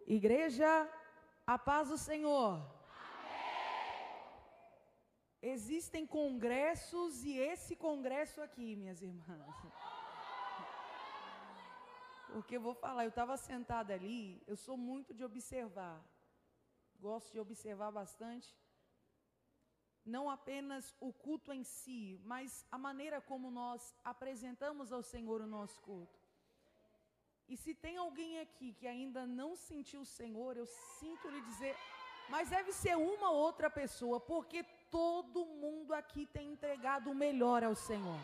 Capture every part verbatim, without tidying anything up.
Igreja, a paz do Senhor. Amém. Existem congressos e esse congresso aqui, minhas irmãs. Porque eu vou falar, eu estava sentada ali, eu sou muito de observar. Gosto de observar bastante. Não apenas o culto em si, mas a maneira como nós apresentamos ao Senhor o nosso culto. E se tem alguém aqui que ainda não sentiu o Senhor, eu sinto lhe dizer, mas deve ser uma ou outra pessoa, porque todo mundo aqui tem entregado o melhor ao Senhor.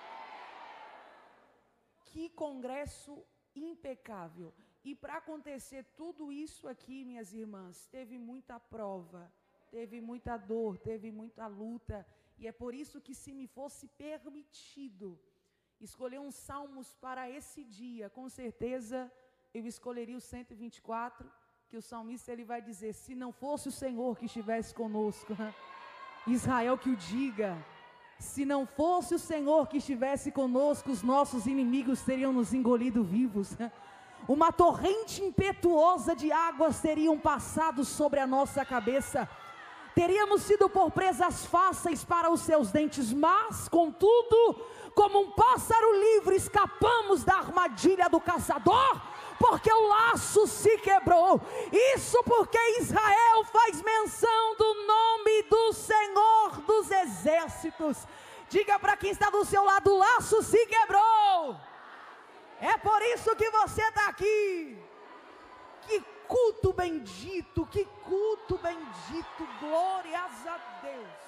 Que congresso impecável. E para acontecer tudo isso aqui, minhas irmãs, teve muita prova, teve muita dor, teve muita luta, e é por isso que, se me fosse permitido escolher uns salmos para esse dia, com certeza eu escolheria o cento e vinte e quatro, que o salmista ele vai dizer, se não fosse o Senhor que estivesse conosco, Israel que o diga, se não fosse o Senhor que estivesse conosco, os nossos inimigos teriam nos engolido vivos, uma torrente impetuosa de águas teriam passado sobre a nossa cabeça, teríamos sido por presas fáceis para os seus dentes, mas, contudo, como um pássaro livre, escapamos da armadilha do caçador, porque o laço se quebrou. Isso porque Israel faz menção do nome do Senhor dos Exércitos. Diga para quem está do seu lado, o laço se quebrou. É por isso que você está aqui. Que culto bendito, que culto bendito, glórias a Deus.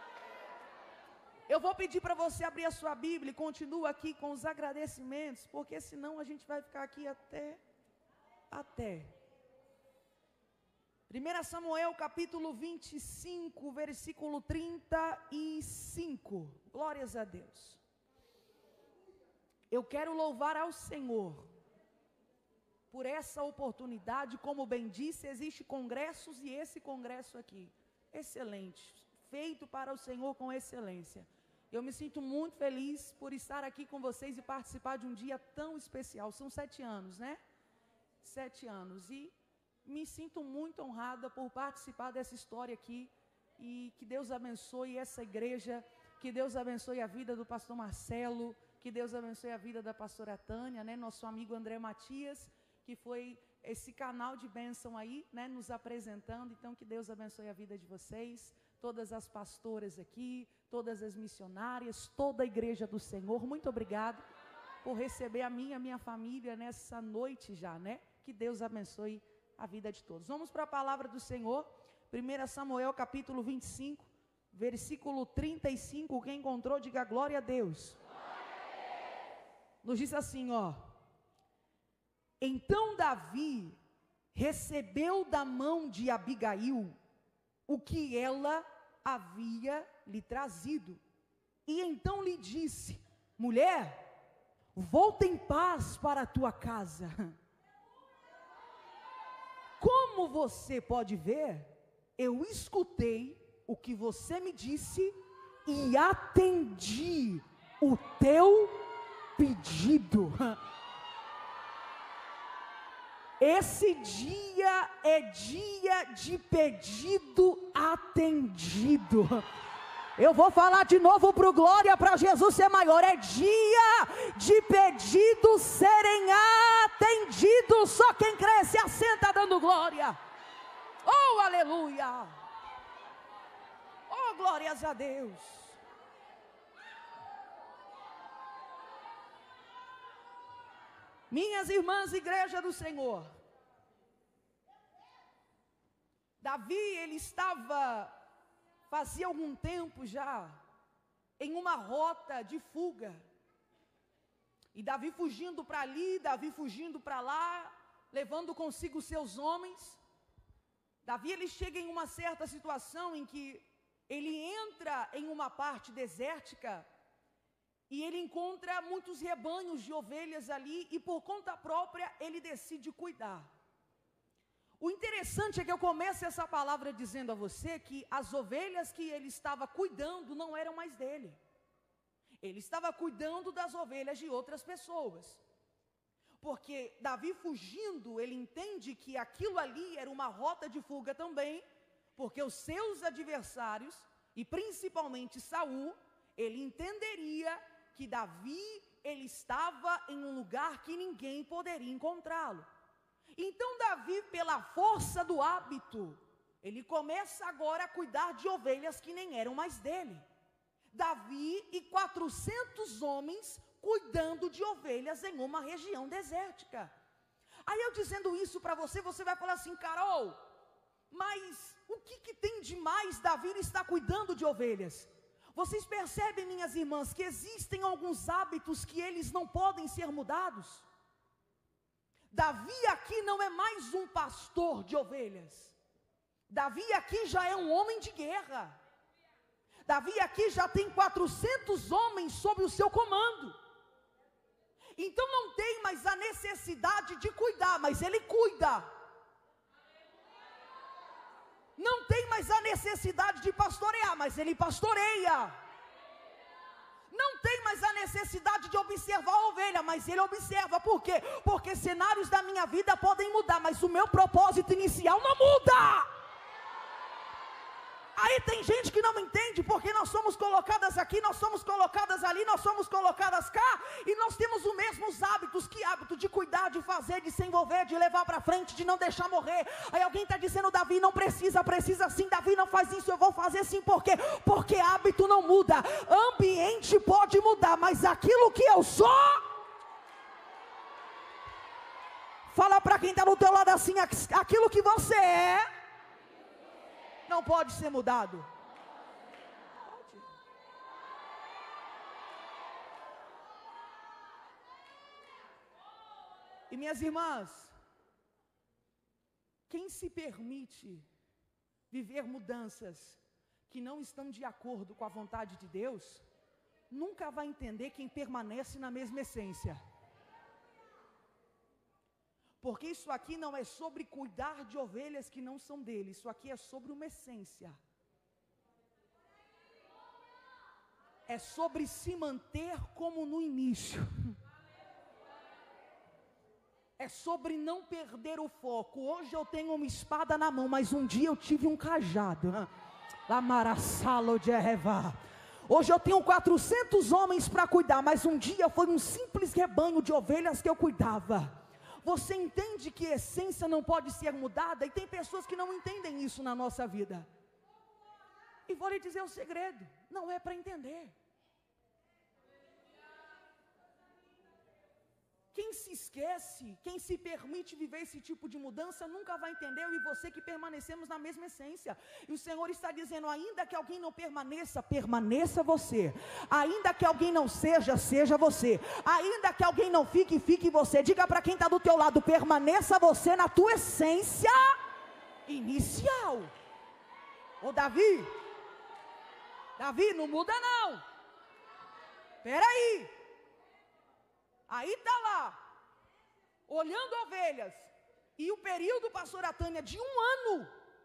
Eu vou pedir para você abrir a sua Bíblia e continua aqui com os agradecimentos, porque senão a gente vai ficar aqui até, até. primeiro Samuel capítulo vinte e cinco, versículo trinta e cinco, glórias a Deus. Eu quero louvar ao Senhor por essa oportunidade, como bem disse, existe congressos e esse congresso aqui, excelente, feito para o Senhor com excelência. Eu me sinto muito feliz por estar aqui com vocês e participar de um dia tão especial, são sete anos, né? Sete anos, e me sinto muito honrada por participar dessa história aqui, e que Deus abençoe essa igreja, que Deus abençoe a vida do pastor Marcelo, que Deus abençoe a vida da pastora Tânia, né? Nosso amigo André Matias, que foi esse canal de bênção aí, né, nos apresentando. Então que Deus abençoe a vida de vocês, todas as pastoras aqui, todas as missionárias, toda a igreja do Senhor. Muito obrigado por receber a minha, a minha família nessa noite já, né? Que Deus abençoe a vida de todos. Vamos para a palavra do Senhor, primeiro Samuel capítulo vinte e cinco, versículo trinta e cinco, quem encontrou diga glória a Deus. Nos diz assim, ó: então Davi recebeu da mão de Abigail o que ela havia lhe trazido, e então lhe disse, mulher, volta em paz para a tua casa. Como você pode ver, eu escutei o que você me disse e atendi o teu pedido. Esse dia é dia de pedido atendido. Eu vou falar de novo para o glória, para Jesus ser maior. É dia de pedidos serem atendidos. Só quem crê se assenta dando glória. Oh, aleluia. Oh, glórias a Deus. Minhas irmãs, igreja do Senhor, Davi, ele estava, fazia algum tempo já, em uma rota de fuga, e Davi fugindo para ali, Davi fugindo para lá, levando consigo seus homens. Davi, ele chega em uma certa situação em que ele entra em uma parte desértica, e ele encontra muitos rebanhos de ovelhas ali, e por conta própria ele decide cuidar. O interessante é que eu começo essa palavra dizendo a você que as ovelhas que ele estava cuidando não eram mais dele. Ele estava cuidando das ovelhas de outras pessoas. Porque Davi fugindo, ele entende que aquilo ali era uma rota de fuga também, porque os seus adversários, e principalmente Saul, ele entenderia que Davi, ele estava em um lugar que ninguém poderia encontrá-lo. Então Davi, pela força do hábito, ele começa agora a cuidar de ovelhas que nem eram mais dele. Davi e quatrocentos homens cuidando de ovelhas em uma região desértica. Aí eu dizendo isso para você, você vai falar assim: Carol, mas o que, que tem de mais Davi estar cuidando de ovelhas? Vocês percebem, minhas irmãs, que existem alguns hábitos que eles não podem ser mudados? Davi aqui não é mais um pastor de ovelhas. Davi aqui já é um homem de guerra. Davi aqui já tem quatrocentos homens sob o seu comando. Então não tem mais a necessidade de cuidar, mas ele cuida. Não tem mais a necessidade de pastorear, mas ele pastoreia. Não tem mais a necessidade de observar a ovelha, mas ele observa. Por quê? Porque cenários da minha vida podem mudar, mas o meu propósito inicial não muda. Aí tem gente que não entende, porque nós somos colocadas aqui, nós somos colocadas ali, nós somos colocadas cá, e nós temos os mesmos hábitos. Que hábito? De cuidar, de fazer, de se envolver, de levar para frente, de não deixar morrer. Aí alguém está dizendo: Davi não precisa, precisa sim, Davi não faz isso, eu vou fazer sim. Por quê? Porque hábito não muda, ambiente pode mudar, mas aquilo que eu sou... Fala para quem está do teu lado assim: aquilo que você é não pode ser mudado. Pode. E minhas irmãs, quem se permite viver mudanças que não estão de acordo com a vontade de Deus, nunca vai entender quem permanece na mesma essência. Porque isso aqui não é sobre cuidar de ovelhas que não são dele. Isso aqui é sobre uma essência. É sobre se manter como no início. É sobre não perder o foco. Hoje eu tenho uma espada na mão, mas um dia eu tive um cajado. Lamarassalo de Erevá. Hoje eu tenho quatrocentos homens para cuidar, mas um dia foi um simples rebanho de ovelhas que eu cuidava. Você entende que a essência não pode ser mudada? E tem pessoas que não entendem isso na nossa vida. E vou lhe dizer o segredo: não é para entender. Quem se esquece, quem se permite viver esse tipo de mudança, nunca vai entender. Eu e você que permanecemos na mesma essência. E o Senhor está dizendo: ainda que alguém não permaneça, permaneça você. Ainda que alguém não seja, seja você. Ainda que alguém não fique, fique você. Diga para quem está do teu lado: permaneça você na tua essência inicial. Ô Davi, Davi, não muda não. Espera aí. Aí está lá, olhando ovelhas, e o período, pastora Tânia, de um ano,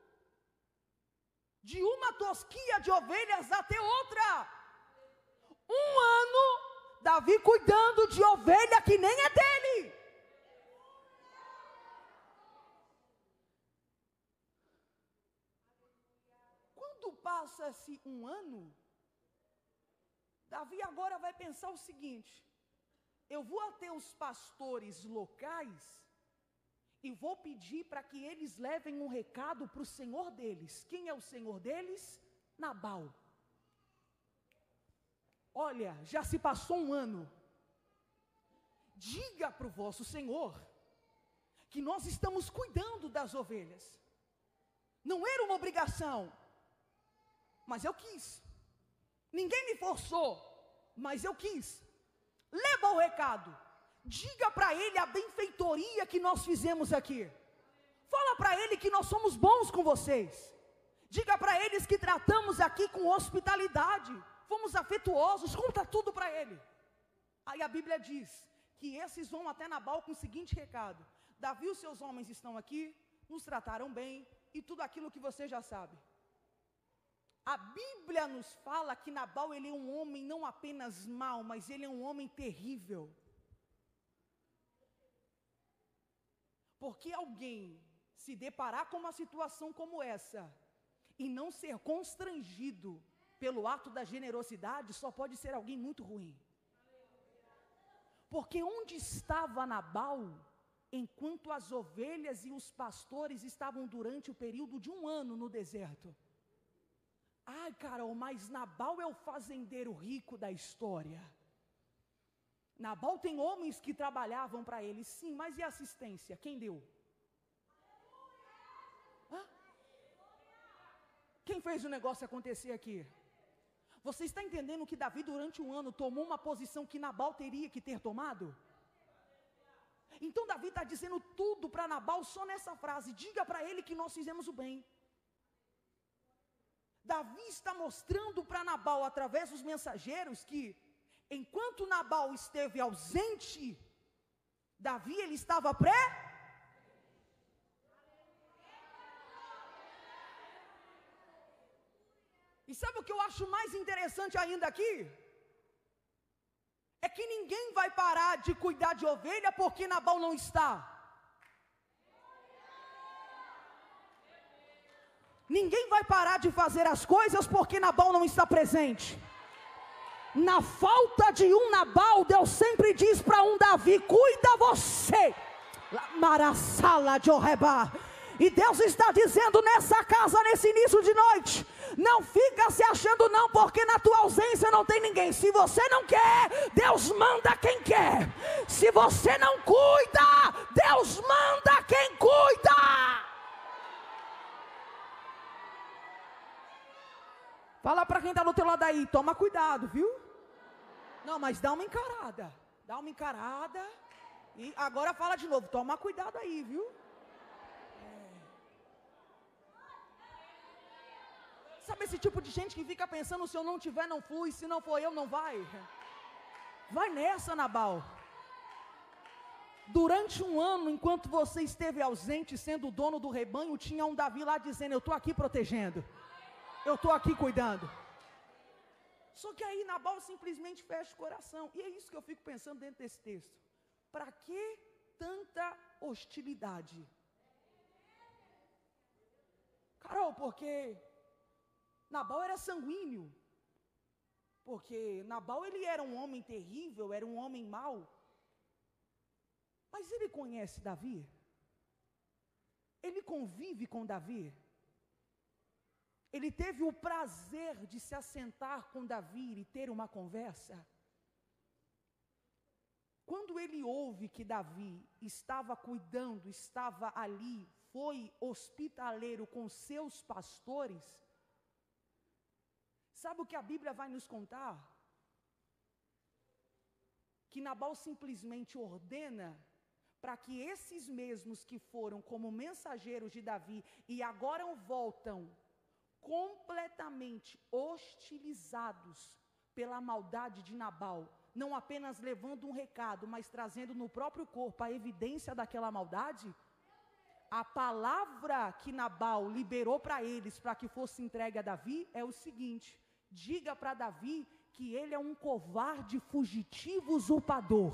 de uma tosquia de ovelhas até outra, um ano, Davi cuidando de ovelha que nem é dele. Quando passa-se um ano, Davi agora vai pensar o seguinte: eu vou até os pastores locais e vou pedir para que eles levem um recado para o senhor deles. Quem é o senhor deles? Nabal. Olha, já se passou um ano. Diga para o vosso senhor que nós estamos cuidando das ovelhas. Não era uma obrigação, mas eu quis. Ninguém me forçou, mas eu quis. Leva o recado. Diga para ele a benfeitoria que nós fizemos aqui. Fala para ele que nós somos bons com vocês. Diga para eles que tratamos aqui com hospitalidade, fomos afetuosos. Conta tudo para ele. Aí a Bíblia diz que esses vão até Nabal com o seguinte recado: Davi e os seus homens estão aqui, nos trataram bem, e tudo aquilo que você já sabe. A Bíblia nos fala que Nabal, ele é um homem não apenas mau, mas ele é um homem terrível. Porque alguém se deparar com uma situação como essa e não ser constrangido pelo ato da generosidade, só pode ser alguém muito ruim. Porque onde estava Nabal, enquanto as ovelhas e os pastores estavam durante o período de um ano no deserto? Ai, Carol, mas Nabal é o fazendeiro rico da história. Nabal tem homens que trabalhavam para ele, sim, mas e a assistência? Quem deu? Hã? Quem fez o negócio acontecer aqui? Você está entendendo que Davi durante um ano tomou uma posição que Nabal teria que ter tomado? Então Davi está dizendo tudo para Nabal só nessa frase: diga para ele que nós fizemos o bem. Davi está mostrando para Nabal, através dos mensageiros, que enquanto Nabal esteve ausente, Davi ele estava pré. E sabe o que eu acho mais interessante ainda aqui? É que ninguém vai parar de cuidar de ovelha porque Nabal não está. Ninguém vai parar de fazer as coisas porque Nabal não está presente. Na falta de um Nabal, Deus sempre diz para um Davi: cuida você. Marassala de Oreba. E Deus está dizendo nessa casa, nesse início de noite: não fica se achando não, porque na tua ausência não tem ninguém. Se você não quer, Deus manda quem quer. Se você não cuida, Deus manda quem cuida. Fala para quem está do teu lado aí: toma cuidado, viu? Não, mas dá uma encarada. Dá uma encarada. E agora fala de novo: toma cuidado aí, viu? Sabe esse tipo de gente que fica pensando: se eu não tiver, não flui, se não for eu, não vai? Vai nessa, Nabal. Durante um ano, enquanto você esteve ausente, sendo o dono do rebanho, tinha um Davi lá dizendo: eu estou aqui protegendo, eu estou aqui cuidando. Só que aí Nabal simplesmente fecha o coração. E é isso que eu fico pensando dentro desse texto. Para que tanta hostilidade? Carol, porque Nabal era sanguíneo, porque Nabal ele era um homem terrível, era um homem mau, mas ele conhece Davi? Ele convive com Davi? Ele teve o prazer de se assentar com Davi e ter uma conversa? Quando ele ouve que Davi estava cuidando, estava ali, foi hospitaleiro com seus pastores, sabe o que a Bíblia vai nos contar? Que Nabal simplesmente ordena para que esses mesmos que foram como mensageiros de Davi e agora voltam completamente hostilizados pela maldade de Nabal, não apenas levando um recado, mas trazendo no próprio corpo a evidência daquela maldade. A palavra que Nabal liberou para eles, para que fosse entregue a Davi, é o seguinte: diga para Davi que ele é um covarde, fugitivo, usurpador.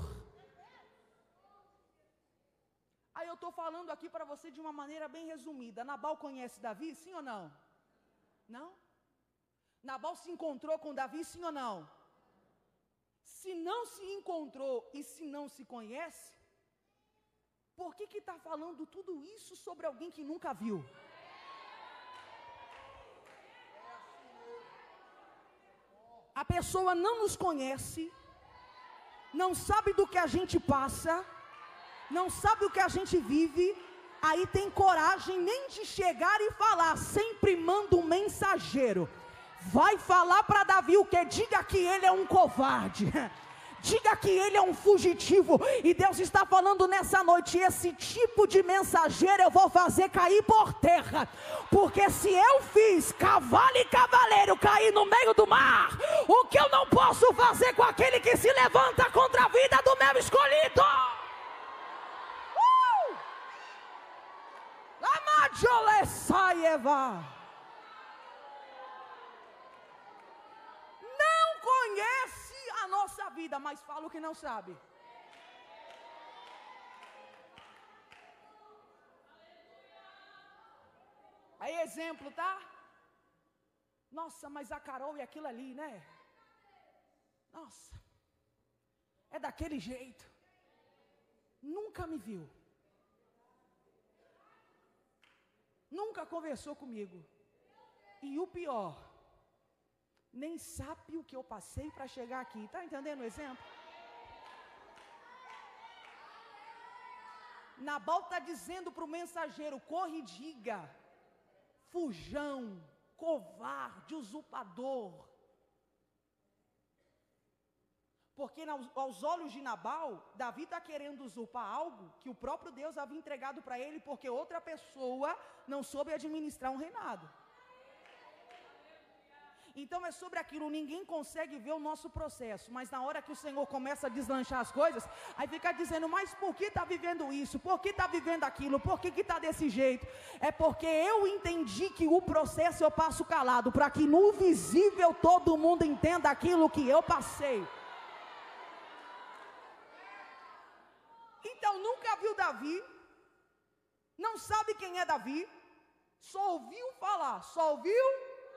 Aí eu estou falando aqui para você de uma maneira bem resumida. Nabal conhece Davi, sim ou não? Não? Nabal se encontrou com Davi, sim ou não? Se não se encontrou e se não se conhece, por que que está falando tudo isso sobre alguém que nunca viu? A pessoa não nos conhece, não sabe do que a gente passa, não sabe o que a gente vive, aí tem coragem nem de chegar e falar. Sempre manda um mensageiro. Vai falar para Davi o que? Diga que ele é um covarde. Diga que ele é um fugitivo. E Deus está falando nessa noite: esse tipo de mensageiro eu vou fazer cair por terra. Porque se eu fiz cavalo e cavaleiro cair no meio do mar, o que eu não posso fazer com aquele que se levanta contra a vida do meu escolhido? Uh! Não conhece a nossa vida, mas fala o que não sabe. Aí exemplo, tá? Nossa, mas a Carol e aquilo ali, né? Nossa, é daquele jeito. Nunca me viu. Nunca conversou comigo. E o pior, nem sabe o que eu passei para chegar aqui. Está entendendo o exemplo? Nabal está dizendo para o mensageiro: corre e diga, fujão, covarde, usurpador. Porque aos olhos de Nabal, Davi está querendo usurpar algo que o próprio Deus havia entregado para ele, porque outra pessoa não soube administrar um reinado. Então é sobre aquilo, ninguém consegue ver o nosso processo, mas na hora que o Senhor começa a deslanchar as coisas, aí fica dizendo: mas por que está vivendo isso? Por que está vivendo aquilo? Por que está desse jeito? É porque eu entendi que o processo eu passo calado, para que no visível todo mundo entenda aquilo que eu passei. Então nunca viu Davi, não sabe quem é Davi, só ouviu falar, só ouviu.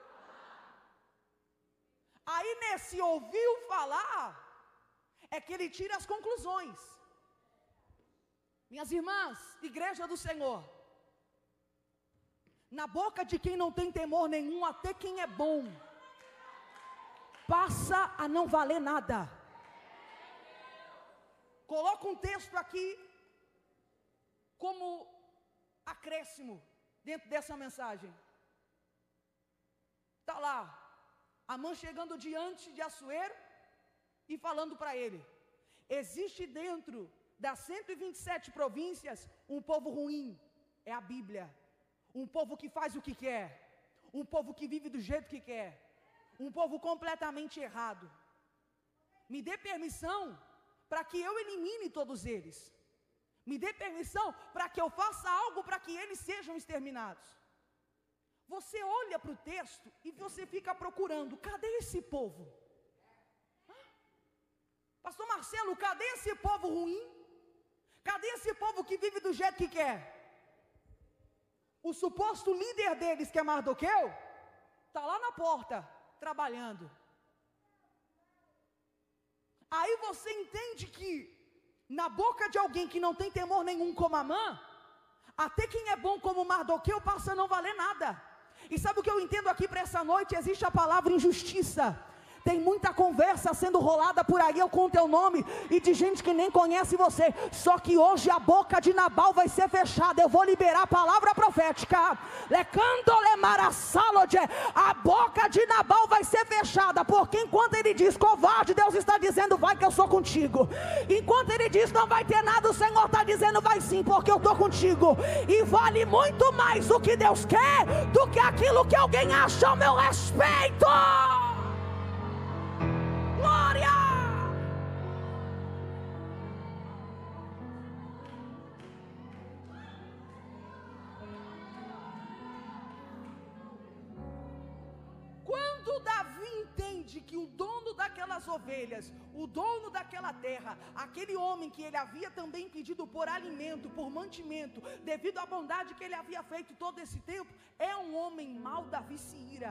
Aí nesse ouviu falar, é que ele tira as conclusões. Minhas irmãs, igreja do Senhor, na boca de quem não tem temor nenhum, até quem é bom, passa a não valer nada. Coloca um texto aqui, como acréscimo, dentro dessa mensagem. Está lá, Amã chegando diante de Assuero e falando para ele: existe dentro das cento e vinte e sete províncias um povo ruim, é a Bíblia. Um povo que faz o que quer, um povo que vive do jeito que quer, um povo completamente errado. Me dê permissão para que eu elimine todos eles. Me dê permissão para que eu faça algo para que eles sejam exterminados. Você olha para o texto e você fica procurando: cadê esse povo? Pastor Marcelo, cadê esse povo ruim? Cadê esse povo que vive do jeito que quer? O suposto líder deles, que é Mardoqueu, está lá na porta, trabalhando. Aí você entende que, na boca de alguém que não tem temor nenhum como Amã, até quem é bom como Mardoqueu passa a não valer nada. E sabe o que eu entendo aqui para essa noite? Existe a palavra injustiça. Tem muita conversa sendo rolada por aí com o teu nome e de gente que nem conhece você. Só que hoje a boca de Nabal vai ser fechada. Eu vou liberar a palavra profética. A boca de Nabal vai ser fechada, porque enquanto ele diz covarde, Deus está dizendo: vai que eu sou contigo. Enquanto ele diz não vai ter nada, o Senhor está dizendo: vai sim, porque eu estou contigo. E vale muito mais o que Deus quer do que aquilo que alguém acha ao meu respeito. Glória! Quando Davi entende que o dono daquelas ovelhas, o dono daquela terra, aquele homem que ele havia também pedido por alimento, por mantimento, devido à bondade que ele havia feito todo esse tempo, é um homem mau, Davi se ira.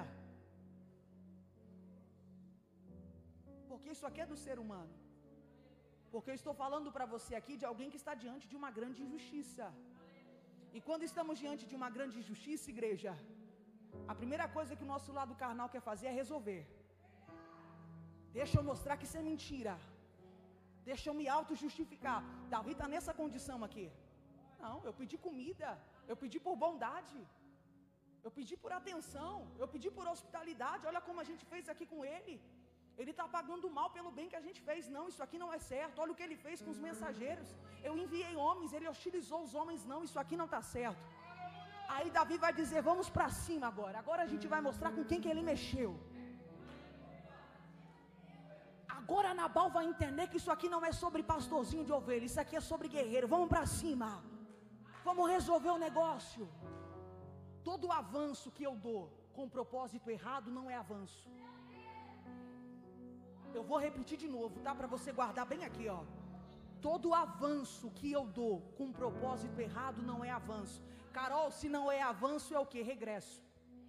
Porque isso aqui é do ser humano. Porque eu estou falando para você aqui de alguém que está diante de uma grande injustiça. E quando estamos diante de uma grande injustiça, igreja, a primeira coisa que o nosso lado carnal quer fazer é resolver. Deixa eu mostrar que isso é mentira. Deixa eu me auto-justificar. Davi está nessa condição aqui. Não, eu pedi comida, eu pedi por bondade, eu pedi por atenção, eu pedi por hospitalidade. Olha como a gente fez aqui com ele. Ele está pagando mal pelo bem que a gente fez. Não, isso aqui não é certo. Olha o que ele fez com os mensageiros. Eu enviei homens, ele hostilizou os homens. Não, isso aqui não está certo. Aí Davi vai dizer: vamos para cima agora. Agora a gente vai mostrar com quem que ele mexeu. Agora Nabal vai entender que isso aqui não é sobre pastorzinho de ovelha. Isso aqui é sobre guerreiro. Vamos para cima. Vamos resolver o negócio. Todo avanço que eu dou com propósito errado não é avanço. Eu vou repetir de novo, tá? Para você guardar bem aqui, ó. Todo avanço que eu dou com propósito errado não é avanço. Carol, se não é avanço, é o que? Regresso.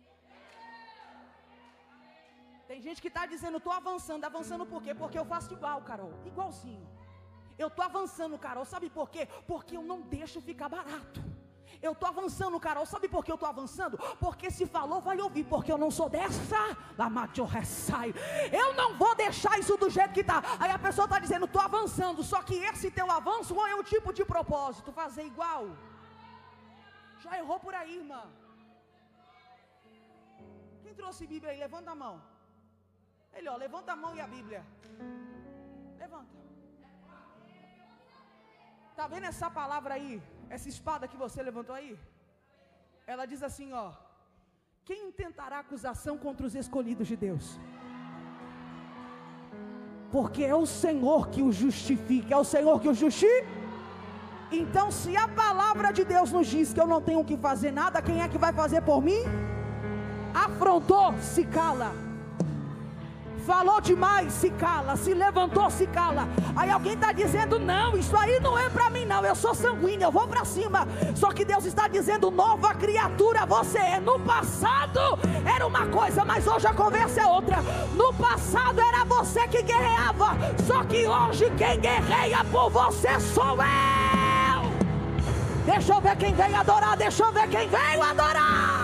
Tem gente que está dizendo, estou avançando, avançando por quê? Porque eu faço igual, Carol, igualzinho. Eu estou avançando, Carol, sabe por quê? Porque eu não deixo ficar barato. Eu estou avançando, Carol, sabe por que eu estou avançando? Porque se falou, vai ouvir, porque eu não sou dessa. Eu não vou deixar isso do jeito que está. Aí a pessoa está dizendo, estou avançando, só que esse teu avanço é o tipo de propósito, fazer igual. Já errou por aí, irmã? Quem trouxe Bíblia aí? Levanta a mão. Ele, ó, levanta a mão e a Bíblia. Levanta. Tá vendo essa palavra aí? Essa espada que você levantou aí? Ela diz assim, ó: quem intentará acusação contra os escolhidos de Deus? Porque é o Senhor que os justifica. É o Senhor que os justifica. Então, se a palavra de Deus nos diz que eu não tenho que fazer nada, quem é que vai fazer por mim? Afrontou, se cala. Falou demais, se cala. Se levantou, se cala. Aí alguém está dizendo, não, isso aí não é para mim não, eu sou sanguíneo, eu vou para cima. Só que Deus está dizendo, nova criatura você é. No passado era uma coisa, mas hoje a conversa é outra. No passado era você que guerreava, só que hoje quem guerreia por você sou eu. Deixa eu ver quem veio adorar, deixa eu ver quem veio adorar.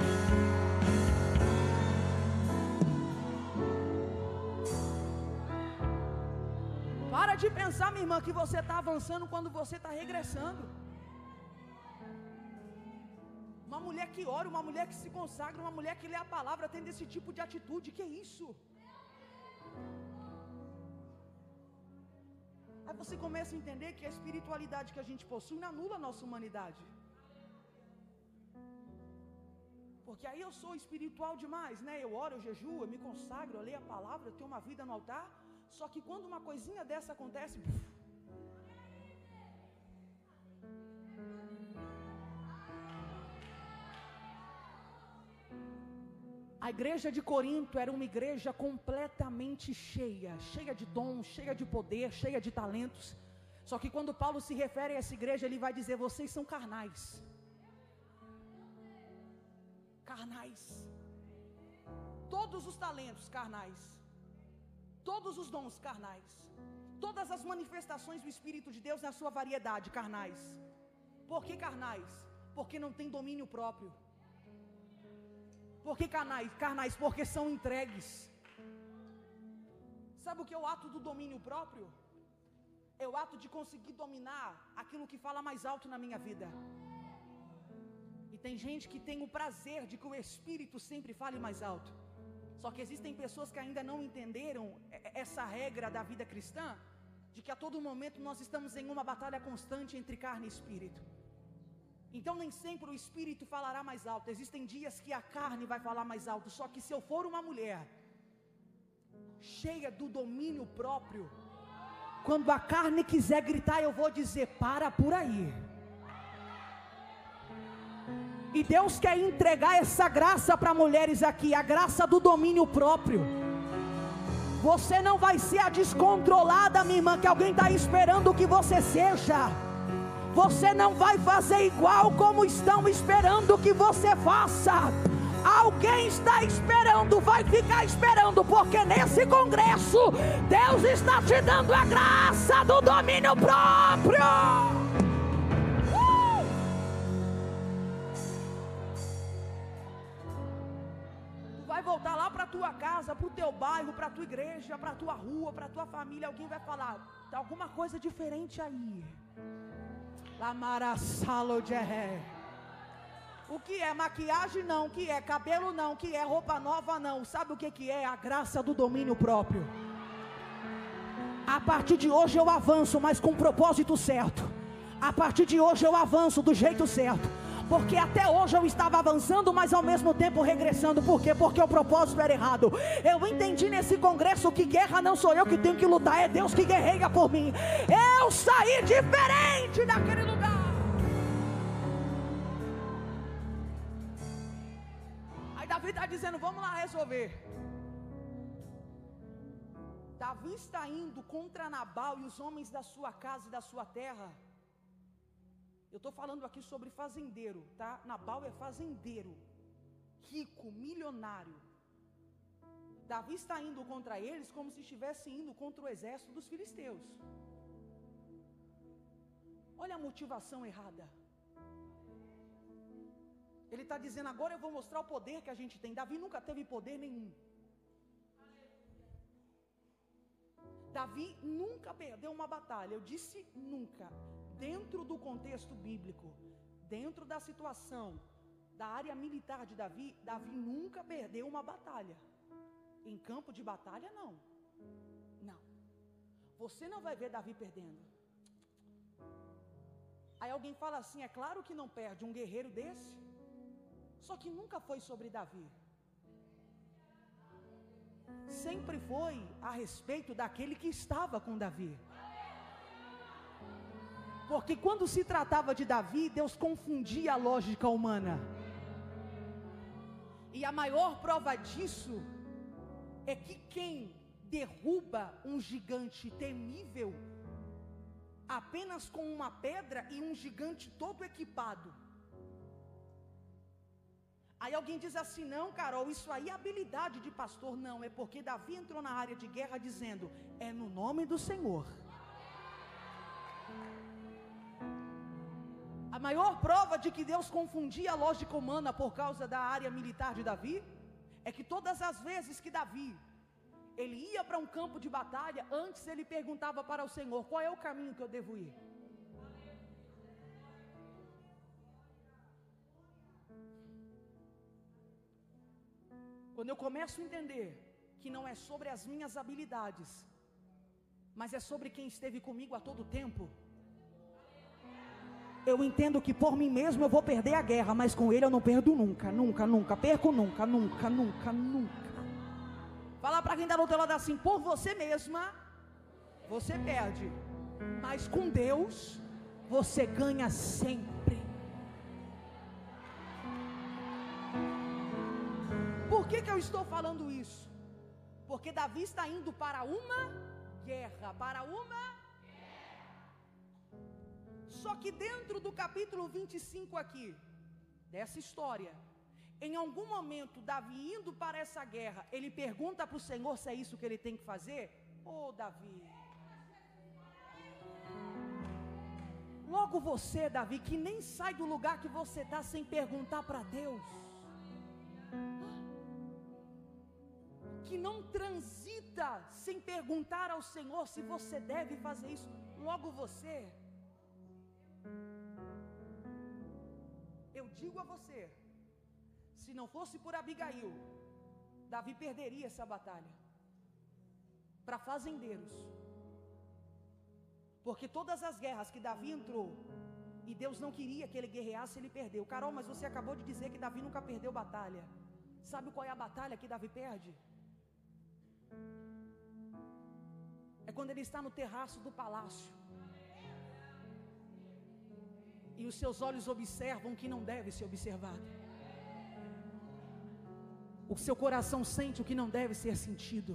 Para de pensar, minha irmã, que você está avançando quando você está regressando. Uma mulher que ora, uma mulher que se consagra, uma mulher que lê a palavra, tendo esse tipo de atitude, que é isso? Aí você começa a entender que a espiritualidade que a gente possui anula a nossa humanidade. Porque aí eu sou espiritual demais, né? Eu oro, eu jejuo, eu me consagro, eu leio a palavra, eu tenho uma vida no altar. Só que quando uma coisinha dessa acontece, puf, a igreja de Corinto era uma igreja completamente cheia, cheia de dons, cheia de poder, cheia de talentos. Só que quando Paulo se refere a essa igreja, ele vai dizer, vocês são carnais. Carnais. Todos os talentos carnais. Todos os dons carnais, todas as manifestações do Espírito de Deus na sua variedade, carnais. Por que carnais? Porque não tem domínio próprio. Por que carnais? Carnais, porque são entregues. Sabe o que é o ato do domínio próprio? É o ato de conseguir dominar aquilo que fala mais alto na minha vida. E tem gente que tem o prazer de que o Espírito sempre fale mais alto. Só que existem pessoas que ainda não entenderam essa regra da vida cristã, de que a todo momento nós estamos em uma batalha constante entre carne e espírito. Então nem sempre o espírito falará mais alto. Existem dias que a carne vai falar mais alto. Só que se eu for uma mulher cheia do domínio próprio, quando a carne quiser gritar, eu vou dizer, para por aí. E Deus quer entregar essa graça para mulheres aqui, a graça do domínio próprio. Você não vai ser a descontrolada, minha irmã, que alguém está esperando que você seja. Você não vai fazer igual como estão esperando que você faça. Alguém está esperando, vai ficar esperando, porque nesse congresso, Deus está te dando a graça do domínio próprio. Vai voltar lá para a tua casa, para o teu bairro, para a tua igreja, para a tua rua, para a tua família. Alguém vai falar, tá alguma coisa diferente aí. Lamarassalo de ré. O que é maquiagem não, o que é cabelo não, o que é roupa nova não. Sabe o que que é? A graça do domínio próprio. A partir de hoje eu avanço, mas com o propósito certo. A partir de hoje eu avanço do jeito certo. Porque até hoje eu estava avançando, mas ao mesmo tempo regressando. Por quê? Porque o propósito era errado. Eu entendi nesse congresso que guerra não sou eu que tenho que lutar, é Deus que guerreia por mim. Eu saí diferente daquele lugar. Aí Davi está dizendo, vamos lá resolver. Davi está indo contra Nabal e os homens da sua casa e da sua terra, Eu estou falando aqui sobre fazendeiro, tá? Nabal é fazendeiro, rico, milionário. Davi está indo contra eles como se estivesse indo contra o exército dos filisteus. Olha a motivação errada. Ele está dizendo, agora eu vou mostrar o poder que a gente tem. Davi nunca teve poder nenhum. Davi nunca perdeu uma batalha. Eu disse nunca. Dentro do contexto bíblico, dentro da situação, da área militar de Davi, Davi nunca perdeu uma batalha. Em campo de batalha, não. Não. Você não vai ver Davi perdendo. Aí alguém fala assim, é claro que não perde um guerreiro desse. Só que nunca foi sobre Davi. Sempre foi a respeito daquele que estava com Davi. Porque quando se tratava de Davi, Deus confundia a lógica humana. E a maior prova disso é que quem derruba um gigante temível apenas com uma pedra e um gigante todo equipado. Aí alguém diz assim, não, Carol, isso aí é habilidade de pastor. Não, é porque Davi entrou na área de guerra dizendo, é no nome do Senhor. A maior prova de que Deus confundia a lógica humana por causa da área militar de Davi, é que todas as vezes que Davi, ele ia para um campo de batalha, antes ele perguntava para o Senhor, qual é o caminho que eu devo ir? Quando eu começo a entender que não é sobre as minhas habilidades, mas é sobre quem esteve comigo a todo tempo, eu entendo que por mim mesmo eu vou perder a guerra, mas com ele eu não perdo nunca, nunca, nunca, perco nunca, nunca, nunca, nunca. Fala para quem está do teu lado assim, por você mesma, você perde, mas com Deus, você ganha sempre. Por que que eu estou falando isso? Porque Davi está indo para uma guerra, para uma Só que dentro do capítulo vinte e cinco aqui, dessa história, em algum momento, Davi indo para essa guerra, ele pergunta para o Senhor se é isso que ele tem que fazer. Oh, Davi. Logo você, Davi, que nem sai do lugar que você está sem perguntar para Deus. Que não transita sem perguntar ao Senhor se você deve fazer isso. Logo você. Eu digo a você, se não fosse por Abigail, Davi perderia essa batalha para fazendeiros. Porque todas as guerras que Davi entrou e Deus não queria que ele guerreasse, ele perdeu. Carol, mas você acabou de dizer que Davi nunca perdeu batalha. Sabe qual é a batalha que Davi perde? É quando ele está no terraço do palácio e os seus olhos observam o que não deve ser observado. O seu coração sente o que não deve ser sentido.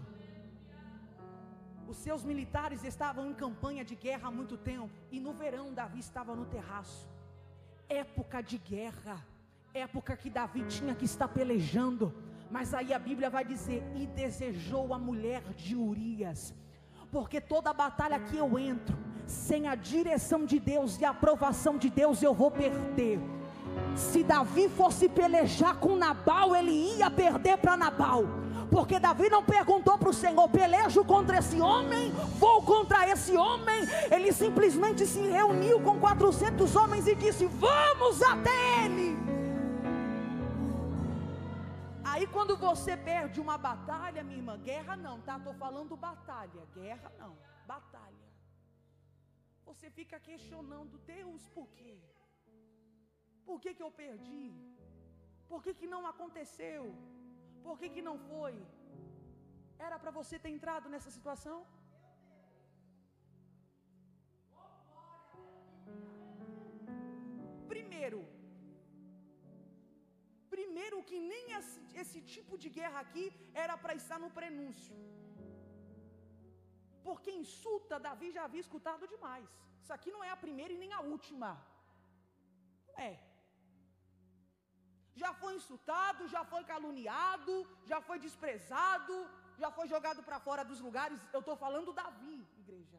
Os seus militares estavam em campanha de guerra há muito tempo, e no verão Davi estava no terraço. Época de guerra, época que Davi tinha que estar pelejando. Mas aí a Bíblia vai dizer, e desejou a mulher de Urias. Porque toda batalha que eu entro, sem a direção de Deus e a aprovação de Deus, eu vou perder. Se Davi fosse pelejar com Nabal, ele ia perder para Nabal. Porque Davi não perguntou para o Senhor, pelejo contra esse homem, vou contra esse homem. Ele simplesmente se reuniu com quatrocentos homens e disse, vamos até ele. Aí quando você perde uma batalha, minha irmã, guerra não, tá? Estou falando batalha, guerra não, batalha. Você fica questionando, Deus, por quê? Por que que eu perdi? Por que que não aconteceu? Por que que não foi? Era para você ter entrado nessa situação? Primeiro, primeiro que nem esse, esse tipo de guerra aqui era para estar no prenúncio. Porque insulta, Davi já havia escutado demais. Isso aqui não é a primeira e nem a última. É. Já foi insultado, já foi caluniado, já foi desprezado, já foi jogado para fora dos lugares. Eu estou falando Davi, igreja.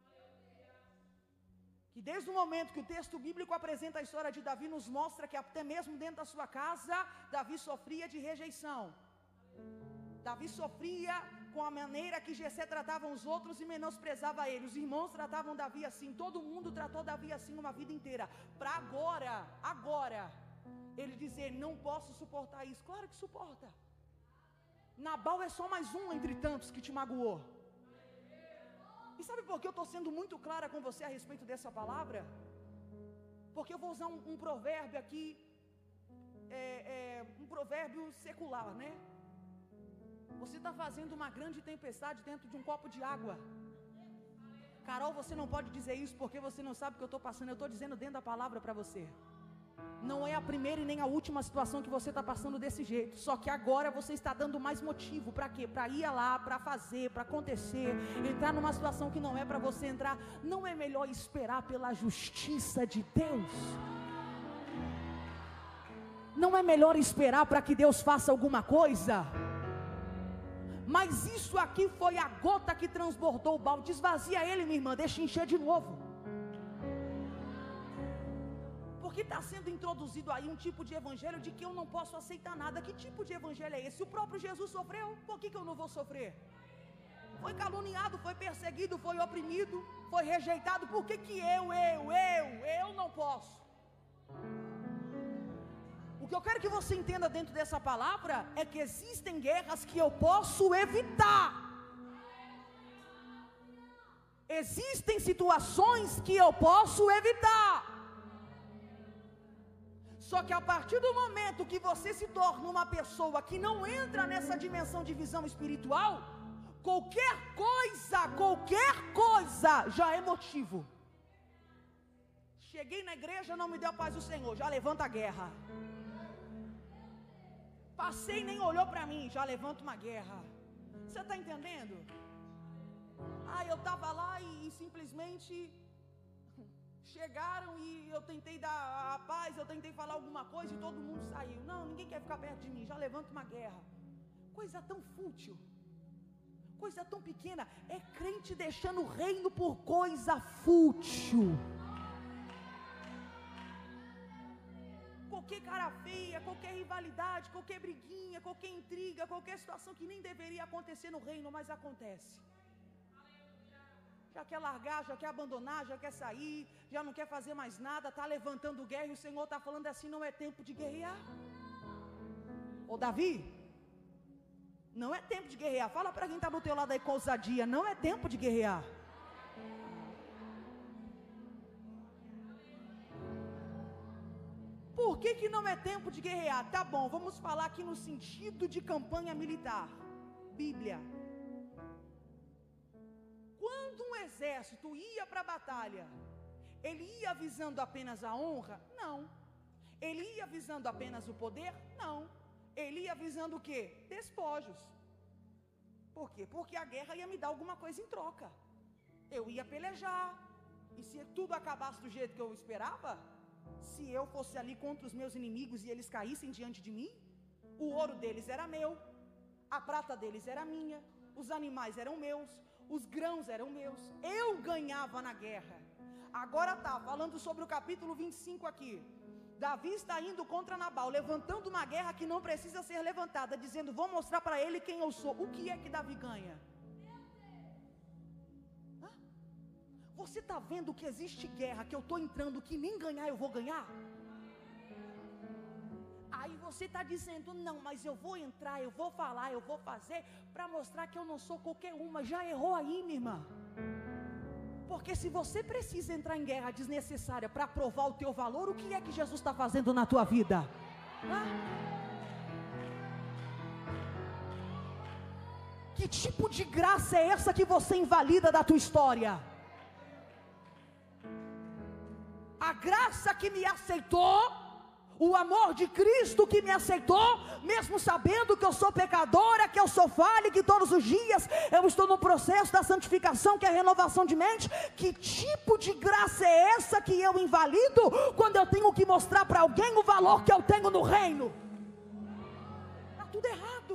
Que desde o momento que o texto bíblico apresenta a história de Davi, nos mostra que até mesmo dentro da sua casa, Davi sofria de rejeição. Davi sofria com a maneira que Jessé tratava os outros e menosprezava ele. Os irmãos tratavam Davi assim, todo mundo tratou Davi assim uma vida inteira. Para agora, agora, ele dizer, não posso suportar isso. Claro que suporta. Nabal é só mais um entre tantos que te magoou. E sabe por que eu estou sendo muito clara com você a respeito dessa palavra? Porque eu vou usar um, um provérbio aqui, é, é, um provérbio secular, né? Você está fazendo uma grande tempestade dentro de um copo de água. Carol, você não pode dizer isso porque você não sabe o que eu estou passando. Eu estou dizendo dentro da palavra para você. Não é a primeira e nem a última situação que você está passando desse jeito. Só que agora você está dando mais motivo. Para quê? Para ir lá, para fazer, para acontecer. Entrar numa situação que não é para você entrar. Não é melhor esperar pela justiça de Deus? Não é melhor esperar para que Deus faça alguma coisa? Mas isso aqui foi a gota que transbordou o balde. Esvazia ele, minha irmã, deixa encher de novo. Porque está sendo introduzido aí um tipo de evangelho de que eu não posso aceitar nada. Que tipo de evangelho é esse? O próprio Jesus sofreu, por que, que eu não vou sofrer? Foi caluniado, foi perseguido, foi oprimido, foi rejeitado. Por que que eu, eu, eu, eu não posso? O que eu quero que você entenda dentro dessa palavra é que existem guerras que eu posso evitar. Existem situações que eu posso evitar. Só que a partir do momento que você se torna uma pessoa que não entra nessa dimensão de visão espiritual, qualquer coisa, qualquer coisa já é motivo. Cheguei na igreja, não me deu a paz do Senhor, já levanta a guerra. Passei, nem olhou para mim, já levanta uma guerra. Você está entendendo? Ah, eu estava lá e, e simplesmente chegaram e eu tentei dar a paz, eu tentei falar alguma coisa e todo mundo saiu. Não, ninguém quer ficar perto de mim, já levanta uma guerra. Coisa tão fútil, coisa tão pequena. É crente deixando o reino por coisa fútil. Qualquer cara feia, qualquer rivalidade, qualquer briguinha, qualquer intriga, qualquer situação que nem deveria acontecer no reino, mas acontece. Já quer largar, já quer abandonar, já quer sair, já não quer fazer mais nada, está levantando guerra e o Senhor está falando assim, não é tempo de guerrear. Ô Davi, não é tempo de guerrear. Fala para quem está do teu lado aí com ousadia, não é tempo de guerrear. Por que que não é tempo de guerrear? Tá bom, vamos falar aqui no sentido de campanha militar. Bíblia. Quando um exército ia para a batalha, ele ia visando apenas a honra? Não. Ele ia visando apenas o poder? Não. Ele ia visando o quê? Despojos. Por quê? Porque a guerra ia me dar alguma coisa em troca. Eu ia pelejar. E se tudo acabasse do jeito que eu esperava, se eu fosse ali contra os meus inimigos e eles caíssem diante de mim, o ouro deles era meu, a prata deles era minha, os animais eram meus, os grãos eram meus, eu ganhava na guerra. Agora tá, falando sobre o capítulo vinte e cinco aqui, Davi está indo contra Nabal, levantando uma guerra que não precisa ser levantada, dizendo, vou mostrar para ele quem eu sou. O que é que Davi ganha? Hã? Você está vendo que existe guerra, que eu estou entrando, que nem ganhar eu vou ganhar? Aí você está dizendo, não, mas eu vou entrar, eu vou falar, eu vou fazer, para mostrar que eu não sou qualquer uma. Já errou aí, minha irmã. Porque se você precisa entrar em guerra desnecessária para provar o teu valor, o que é que Jesus está fazendo na tua vida? Hã? Que tipo de graça é essa que você invalida da tua história? A graça que me aceitou, O amor de Cristo que me aceitou, mesmo sabendo que eu sou pecadora, que eu sou falha, que todos os dias eu estou no processo da santificação, que é a renovação de mente. Que tipo de graça é essa que eu invalido, quando eu tenho que mostrar para alguém o valor que eu tenho no reino? Está tudo errado.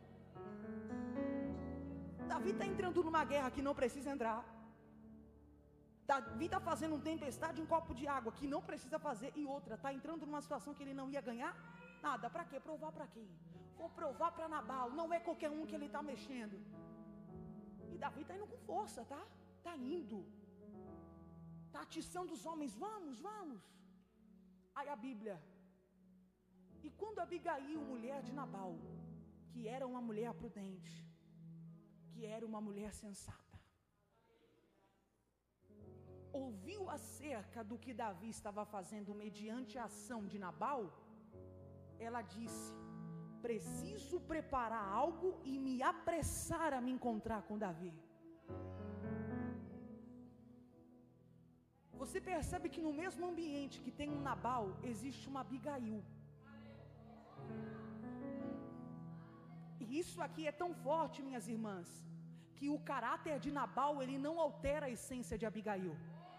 Davi está entrando numa guerra que não precisa entrar. Davi está fazendo uma tempestade em um copo de água que não precisa fazer. E outra, está entrando numa situação que ele não ia ganhar nada. Para quê? Provar para quem? Vou provar para Nabal. Não é qualquer um que ele está mexendo. E Davi está indo com força, tá? Está indo. Está atiçando os homens. Vamos, vamos. Aí a Bíblia. E quando Abigail, mulher de Nabal, que era uma mulher prudente, que era uma mulher sensata, ouviu acerca do que Davi estava fazendo mediante a ação de Nabal, ela disse: preciso preparar algo e me apressar a me encontrar com Davi. Você percebe que no mesmo ambiente que tem um Nabal, existe uma Abigail. E isso aqui é tão forte, minhas irmãs, que o caráter de Nabal, ele não altera a essência de Abigail.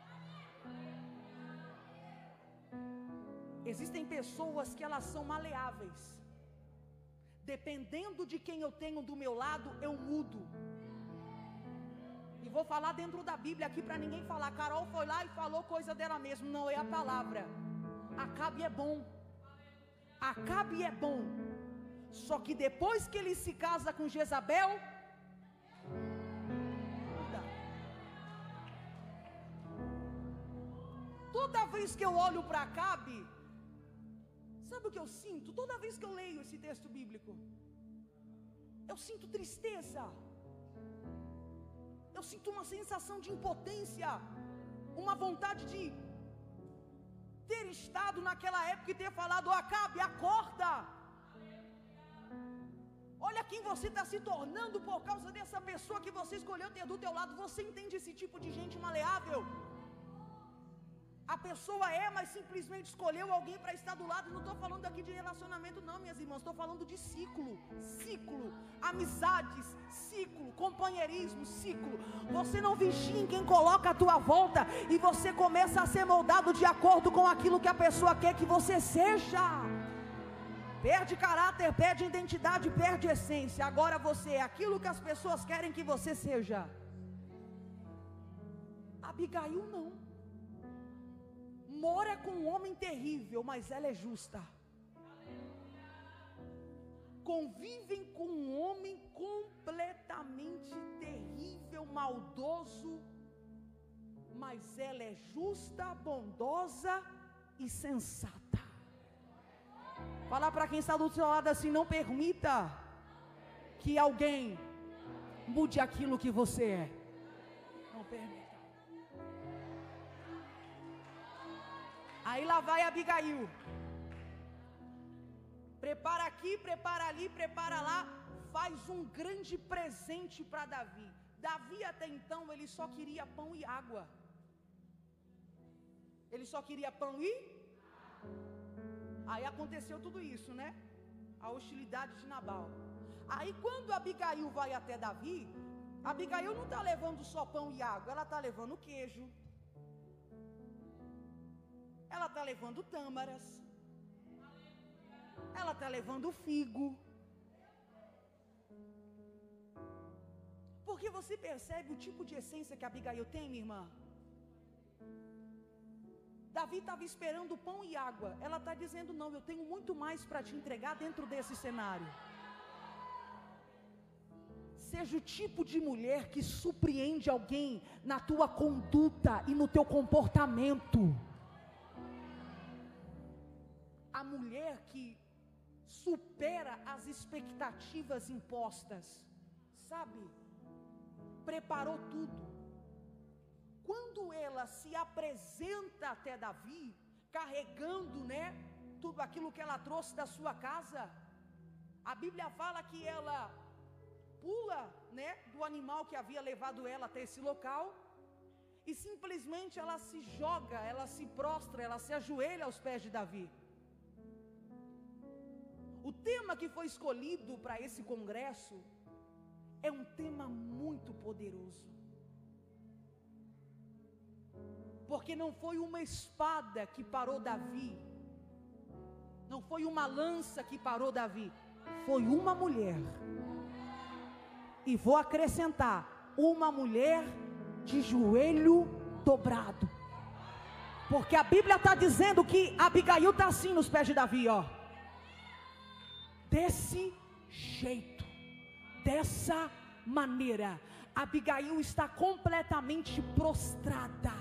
Existem pessoas que elas são maleáveis. Dependendo de quem eu tenho do meu lado, eu mudo. E vou falar dentro da Bíblia aqui para ninguém falar: Carol foi lá e falou coisa dela mesma. Não, é a palavra. Acabe é bom. Acabe é bom. Só que depois que ele se casa com Jezabel, muda. Toda vez que eu olho para Acabe, sabe o que eu sinto? Toda vez que eu leio esse texto bíblico, eu sinto tristeza. Eu sinto uma sensação de impotência, uma vontade de ter estado naquela época e ter falado: Acabe, acorda. Olha quem você está se tornando por causa dessa pessoa que você escolheu ter do teu lado. Você entende esse tipo de gente maleável? A pessoa é, mas simplesmente escolheu alguém para estar do lado. Não estou falando aqui de relacionamento não, minhas irmãs. Estou falando de ciclo, ciclo, amizades, ciclo, companheirismo, ciclo. Você não vigia em quem coloca a tua volta, e você começa a ser moldado de acordo com aquilo que a pessoa quer que você seja. Perde caráter, perde identidade, perde essência. Agora você é aquilo que as pessoas querem que você seja. Abigail não. Mora com um homem terrível, mas ela é justa. Convivem com um homem completamente terrível, maldoso, mas ela é justa, bondosa e sensata. Fala para quem está do seu lado assim: não permita que alguém mude aquilo que você é. Não permita. Aí lá vai Abigail. Prepara aqui, prepara ali, prepara lá. Faz um grande presente para Davi. Davi até então ele só queria pão e água. Ele só queria pão e... Aí aconteceu tudo isso, né? A hostilidade de Nabal. Aí quando Abigail vai até Davi, Abigail não está levando só pão e água, ela está levando queijo, ela está levando tâmaras, ela está levando figo. Porque você percebe o tipo de essência que Abigail tem, minha irmã? Davi estava esperando pão e água. Ela está dizendo: não, eu tenho muito mais para te entregar dentro desse cenário. Seja o tipo de mulher que surpreende alguém na tua conduta e no teu comportamento. A mulher que supera as expectativas impostas, sabe? Preparou tudo. Quando ela se apresenta até Davi, carregando, né, tudo aquilo que ela trouxe da sua casa, a Bíblia fala que ela pula, né, do animal que havia levado ela até esse local, e simplesmente ela se joga, ela se prostra, ela se ajoelha aos pés de Davi. O tema que foi escolhido para esse congresso é um tema muito poderoso. Porque não foi uma espada que parou Davi, não foi uma lança que parou Davi, foi uma mulher. E vou acrescentar, uma mulher de joelho dobrado. Porque a Bíblia está dizendo que Abigail está assim nos pés de Davi, ó. Desse jeito, dessa maneira, Abigail está completamente prostrada.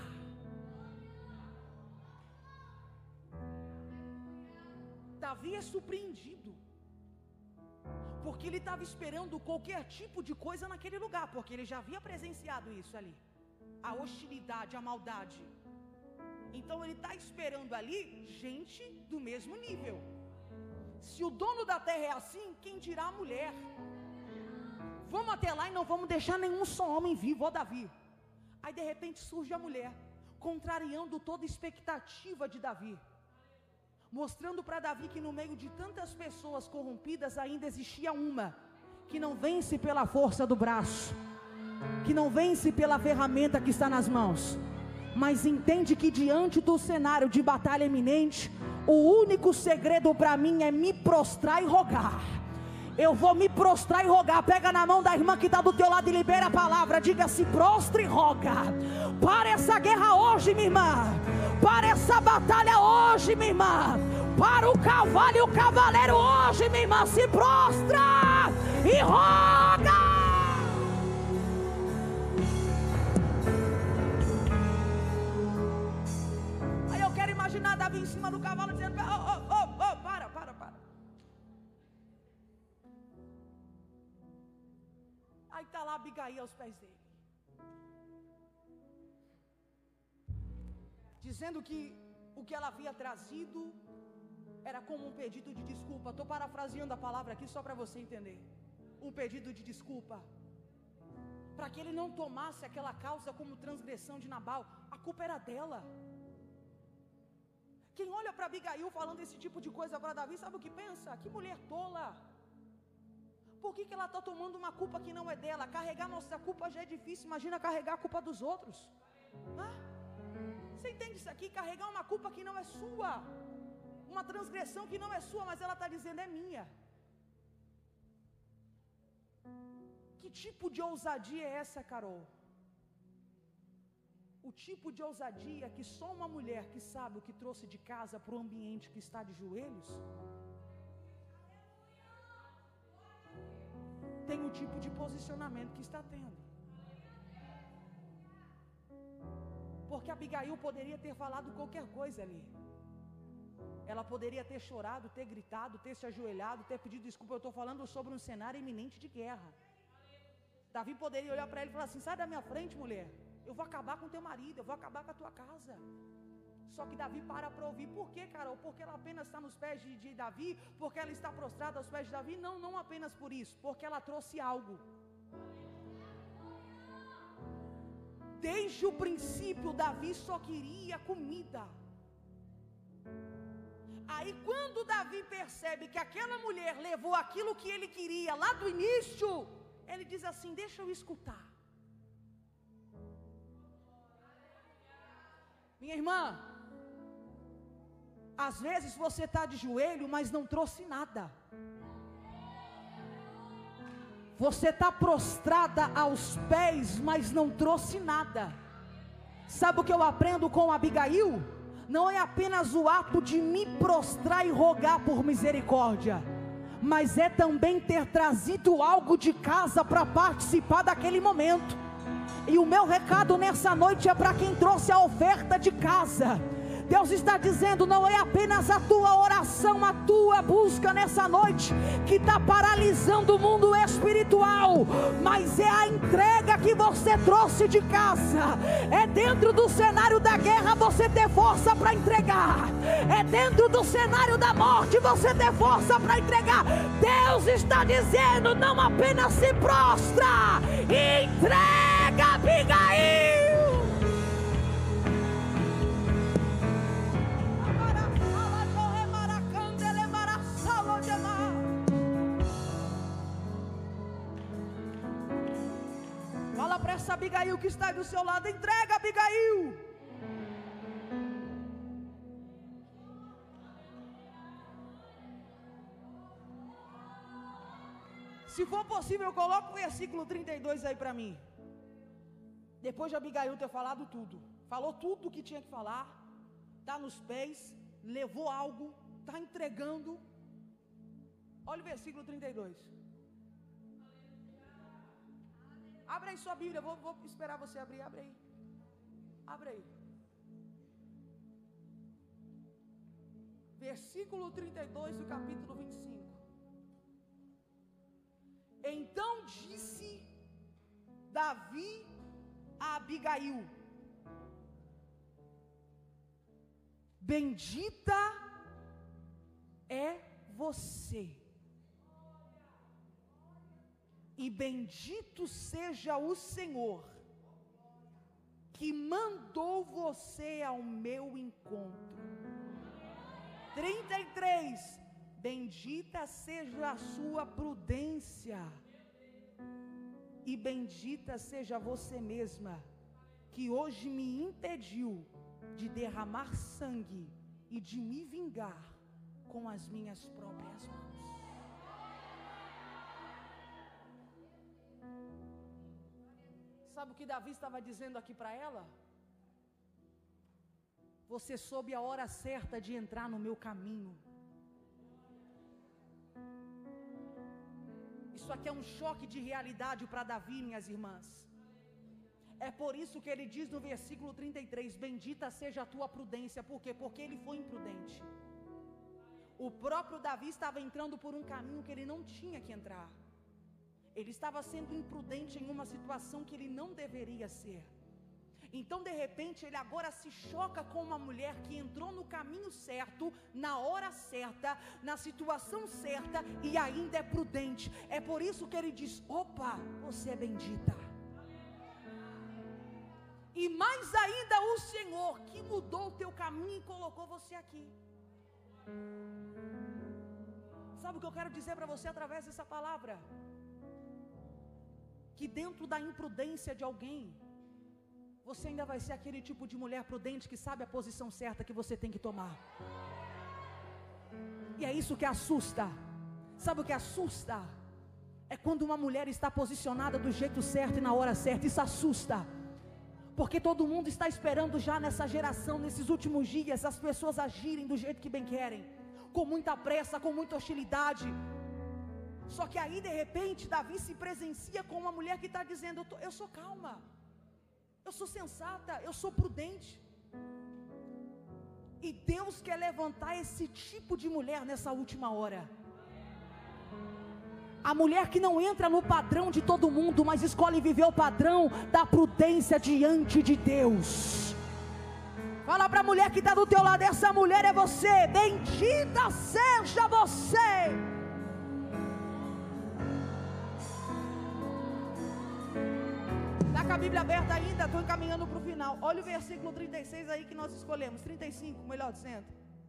Davi é surpreendido, porque ele estava esperando qualquer tipo de coisa naquele lugar, porque ele já havia presenciado isso ali, a hostilidade, a maldade. Então ele está esperando ali gente do mesmo nível. Se o dono da terra é assim, quem dirá a mulher? Vamos até lá e não vamos deixar nenhum só homem vivo, ó Davi. Aí de repente surge a mulher, contrariando toda expectativa de Davi, mostrando para Davi que no meio de tantas pessoas corrompidas ainda existia uma que não vence pela força do braço, que não vence pela ferramenta que está nas mãos, mas entende que diante do cenário de batalha iminente, o único segredo para mim é me prostrar e rogar. Eu vou me prostrar e rogar. Pega na mão da irmã que está do teu lado e libera a palavra. Diga: se prostra e roga. Para essa guerra hoje, minha irmã. Para essa batalha hoje, minha irmã. Para o cavalo e o cavaleiro hoje, minha irmã. Se prostra e roga. Aí eu quero imaginar Davi em cima do cavalo dizendo: oh, oh, oh, oh, para, para, para. Aí está lá Abigail aos pés dele, dizendo que o que ela havia trazido era como um pedido de desculpa. Estou parafraseando a palavra aqui só para você entender. Um pedido de desculpa, para que ele não tomasse aquela causa como transgressão de Nabal. A culpa era dela. Quem olha para Abigail falando esse tipo de coisa para Davi, sabe o que pensa? Que mulher tola. Por que que ela está tomando uma culpa que não é dela? Carregar nossa culpa já é difícil, imagina carregar a culpa dos outros. Ah? Você entende isso aqui? Carregar uma culpa que não é sua, uma transgressão que não é sua, mas ela está dizendo: é minha. Que tipo de ousadia é essa, Carol? O tipo de ousadia que só uma mulher que sabe o que trouxe de casa para o ambiente que está de joelhos tem o tipo de posicionamento que está tendo. Porque Abigail poderia ter falado qualquer coisa ali. Ela poderia ter chorado, ter gritado, ter se ajoelhado, ter pedido desculpa. Eu estou falando sobre um cenário iminente de guerra. Davi poderia olhar para ele e falar assim: sai da minha frente, mulher. Eu vou acabar com teu marido, eu vou acabar com a tua casa. Só que Davi para para ouvir. Por quê, Carol? Porque ela apenas está nos pés de, de Davi? Porque ela está prostrada aos pés de Davi? Não, não apenas por isso. Porque ela trouxe algo. Desde o princípio, Davi só queria comida. Aí quando Davi percebe que aquela mulher levou aquilo que ele queria lá do início, ele diz assim: deixa eu escutar. Minha irmã, às vezes você está de joelho, mas não trouxe nada. Você está prostrada aos pés, mas não trouxe nada. Sabe o que eu aprendo com Abigail? Não é apenas o ato de me prostrar e rogar por misericórdia, mas é também ter trazido algo de casa para participar daquele momento. E o meu recado nessa noite é para quem trouxe a oferta de casa. Deus está dizendo: não é apenas a tua oração, a tua busca nessa noite que está paralisando o mundo espiritual, mas é a entrega que você trouxe de casa. É dentro do cenário da guerra você ter força para entregar. É dentro do cenário da morte você ter força para entregar. Deus está dizendo: não apenas se prostra, entrega, Abigail. essa Abigail que está aí do seu lado. Entrega, Abigail. Se for possível, coloca o versículo trinta e dois aí para mim. Depois de Abigail ter falado tudo, falou tudo o que tinha que falar, está nos pés, levou algo, está entregando. Olha o versículo trinta e dois. Abre aí sua Bíblia, vou, vou esperar você abrir, abre aí. Abre aí. Versículo trinta e dois do capítulo vinte e cinco. Então disse Davi a Abigail: bendita é você, e bendito seja o Senhor, que mandou você ao meu encontro. trinta e três. Bendita seja a sua prudência, e bendita seja você mesma, que hoje me impediu de derramar sangue e de me vingar com as minhas próprias mãos. Sabe o que Davi estava dizendo aqui para ela? Você soube a hora certa de entrar no meu caminho. Isso aqui é um choque de realidade para Davi, minhas irmãs. É por isso que ele diz no versículo trinta e três: bendita seja a tua prudência. Por quê? Porque ele foi imprudente. O próprio Davi estava entrando por um caminho que ele não tinha que entrar. Ele estava sendo imprudente em uma situação que ele não deveria ser. Então, de repente, ele agora se choca com uma mulher que entrou no caminho certo, na hora certa, na situação certa, e ainda é prudente. É por isso que ele diz: opa, você é bendita. E mais ainda o Senhor que mudou o teu caminho e colocou você aqui. Sabe o que eu quero dizer para você através dessa palavra? Que dentro da imprudência de alguém, você ainda vai ser aquele tipo de mulher prudente que sabe a posição certa que você tem que tomar. E é isso que assusta. Sabe o que assusta? É quando uma mulher está posicionada do jeito certo e na hora certa. Isso assusta. Porque todo mundo está esperando já nessa geração, nesses últimos dias, as pessoas agirem do jeito que bem querem, com muita pressa, com muita hostilidade. Só que aí, de repente, Davi se presencia com uma mulher que está dizendo: eu, tô, eu sou calma, eu sou sensata, eu sou prudente. E Deus quer levantar esse tipo de mulher nessa última hora. A mulher que não entra no padrão de todo mundo, mas escolhe viver o padrão da prudência diante de Deus. Fala para a mulher que está do teu lado: essa mulher é você. Bendita seja você. Está com a Bíblia aberta ainda? Estou encaminhando para o final. Olha o versículo trinta e seis aí que nós escolhemos. trinta e cinco, melhor dizendo.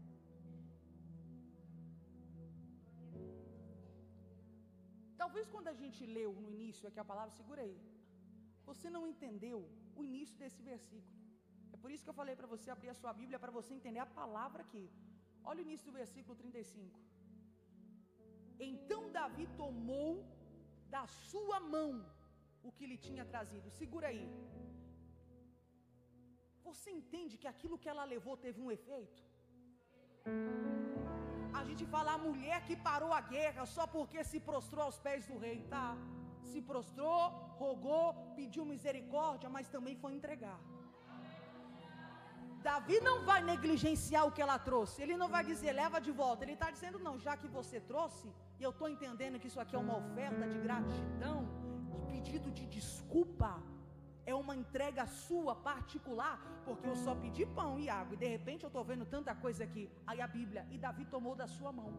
Talvez quando a gente leu no início aqui a palavra, segura aí, você não entendeu o início desse versículo. É por isso que eu falei para você abrir a sua Bíblia, para você entender a palavra aqui. Olha o início do versículo trinta e cinco. Então Davi tomou da sua mão o que lhe tinha trazido. Segura aí. Você entende que aquilo que ela levou teve um efeito? A gente fala a mulher que parou a guerra só porque se prostrou aos pés do rei, tá? Se prostrou, rogou, pediu misericórdia, mas também foi entregar. Davi não vai negligenciar o que ela trouxe. Ele não vai dizer, leva de volta. Ele está dizendo, não, já que você trouxe, e eu estou entendendo que isso aqui é uma oferta de gratidão, de pedido de desculpa, é uma entrega sua particular, porque eu só pedi pão e água, e de repente eu estou vendo tanta coisa aqui. Aí a Bíblia, e Davi tomou da sua mão.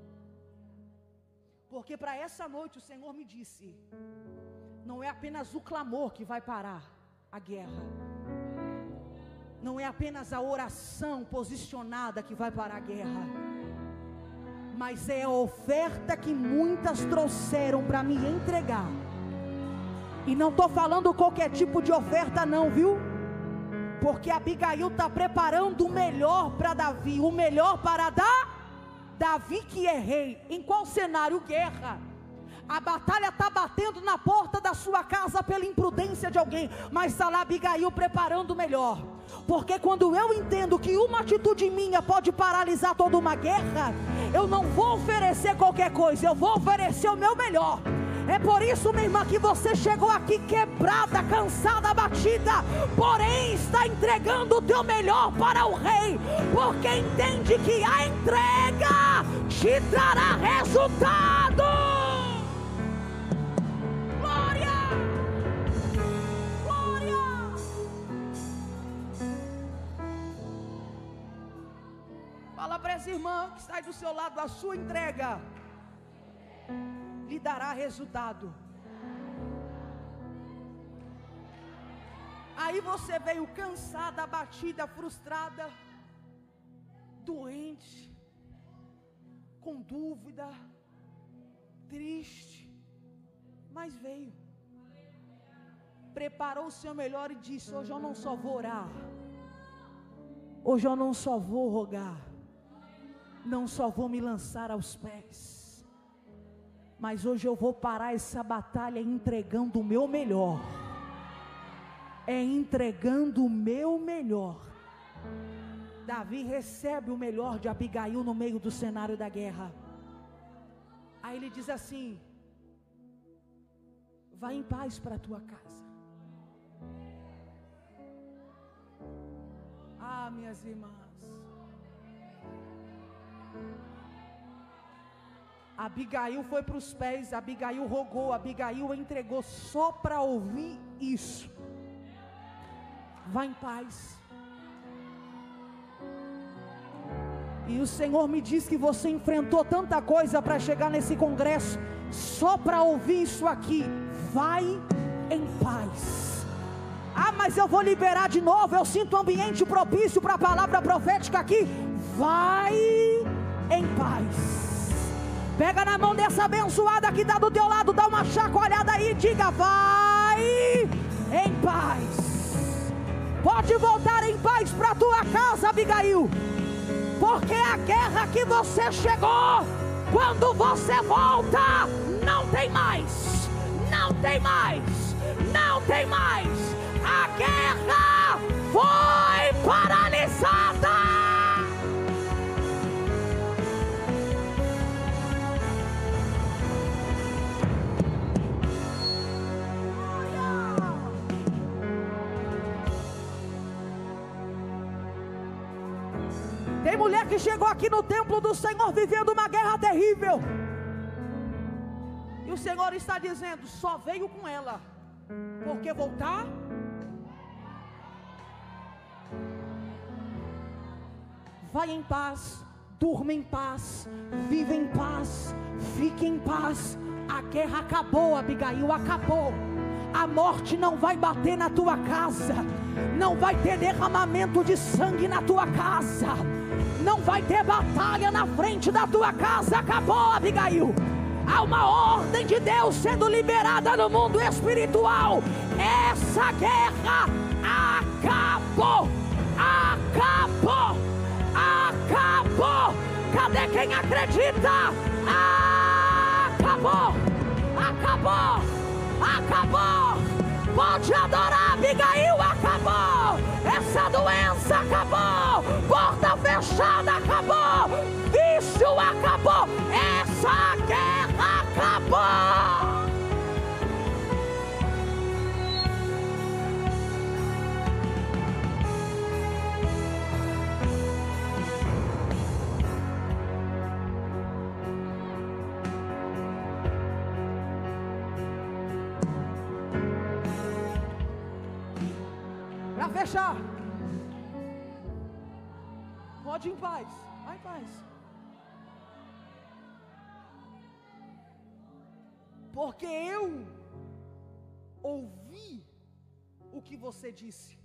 Porque para essa noite o Senhor me disse, não é apenas o clamor que vai parar a guerra, não é apenas a oração posicionada que vai parar a guerra, mas é a oferta que muitas trouxeram para me entregar, E não estou falando qualquer tipo de oferta não, viu? Porque Abigail está preparando o melhor para Davi, o melhor para dar Davi, que é rei. Em qual cenário? Guerra. A batalha está batendo na porta da sua casa pela imprudência de alguém, mas está lá Abigail preparando o melhor. Porque quando eu entendo que uma atitude minha pode paralisar toda uma guerra, eu não vou oferecer qualquer coisa, eu vou oferecer o meu melhor. É por isso, minha irmã, que você chegou aqui quebrada, cansada, abatida, porém está entregando o teu melhor para o rei, porque entende que a entrega te trará resultado. Glória! Glória! Fala para essa irmã que está aí do seu lado, a sua entrega lhe dará resultado. Aí você veio cansada, abatida, frustrada, doente, com dúvida, triste, mas veio, preparou o seu melhor e disse: hoje eu não só vou orar, hoje eu não só vou rogar, não só vou me lançar aos pés, mas hoje eu vou parar essa batalha entregando o meu melhor. É entregando o meu melhor. Davi recebe o melhor de Abigail no meio do cenário da guerra. Aí ele diz assim: vai em paz para a tua casa. Ah, minhas irmãs, Abigail foi para os pés, Abigail rogou, Abigail entregou só para ouvir isso. Vá em paz. E o Senhor me diz que você enfrentou tanta coisa para chegar nesse congresso, só para ouvir isso aqui. Vai em paz. Ah, mas eu vou liberar de novo, eu sinto um ambiente propício para a palavra profética aqui. Vai em paz. Pega na mão dessa abençoada que está do teu lado, dá uma chacoalhada aí e diga: vai em paz. Pode voltar em paz para a tua casa, Abigail, porque a guerra que você chegou, quando você volta, não tem mais, não tem mais, não tem mais. A guerra foi paralisada. Tem mulher que chegou aqui no templo do Senhor vivendo uma guerra terrível, e o Senhor está dizendo: só veio com ela, porque voltar? Vai em paz, durma em paz, vive em paz, fique em paz. A guerra acabou, Abigail, acabou. A morte não vai bater na tua casa, não vai ter derramamento de sangue na tua casa, não vai ter batalha na frente da tua casa. Acabou, Abigail. Há uma ordem de Deus sendo liberada no mundo espiritual. Essa guerra acabou, acabou, acabou. Cadê quem acredita? Acabou, acabou, acabou. Pode adorar, Abigail, acabou. Essa doença acabou, porta fechada acabou, vício acabou, essa guerra acabou. Para fechar, pode ir em paz, vai em paz, porque eu ouvi o que você disse.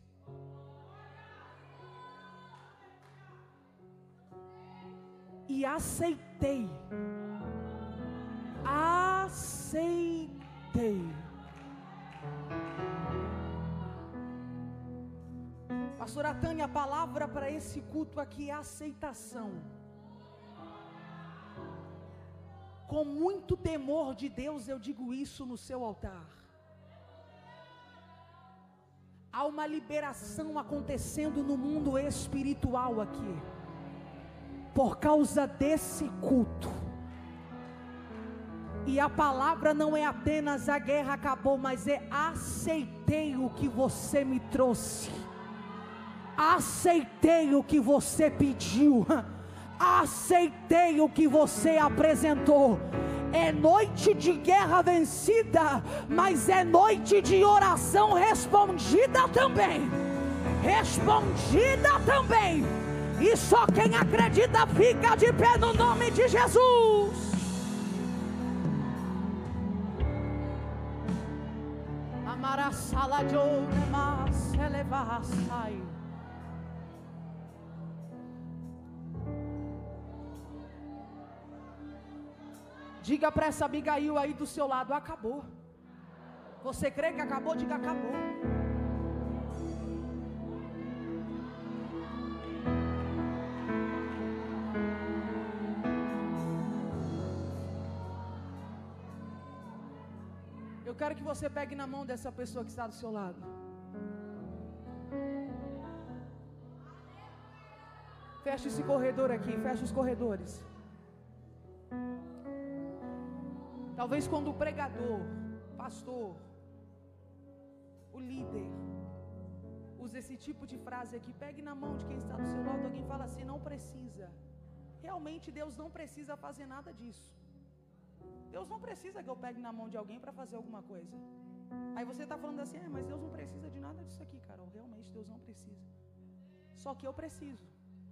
E aceitei, aceitei. Pastora Tânia, a palavra para esse culto aqui é aceitação. Com muito temor de Deus eu digo isso no seu altar. Há uma liberação acontecendo no mundo espiritual aqui, por causa desse culto. E a palavra não é apenas a guerra acabou, mas é aceitei o que você me trouxe, aceitei o que você pediu, aceitei o que você apresentou. É noite de guerra vencida, mas é noite de oração respondida também. Respondida também. E só quem acredita fica de pé no nome de Jesus. Amara sala de mas elevar sai. Diga para essa Abigail aí do seu lado, acabou. Você crê que acabou? Diga acabou. Eu quero que você pegue na mão dessa pessoa que está do seu lado. Feche esse corredor aqui, feche os corredores. Talvez quando o pregador, pastor, o líder, usa esse tipo de frase aqui, pegue na mão de quem está do seu lado, alguém fala assim, não precisa. Realmente Deus não precisa fazer nada disso. Deus não precisa que eu pegue na mão de alguém para fazer alguma coisa. Aí você está falando assim, é, mas Deus não precisa de nada disso aqui, Carol. Realmente Deus não precisa. Só que eu preciso.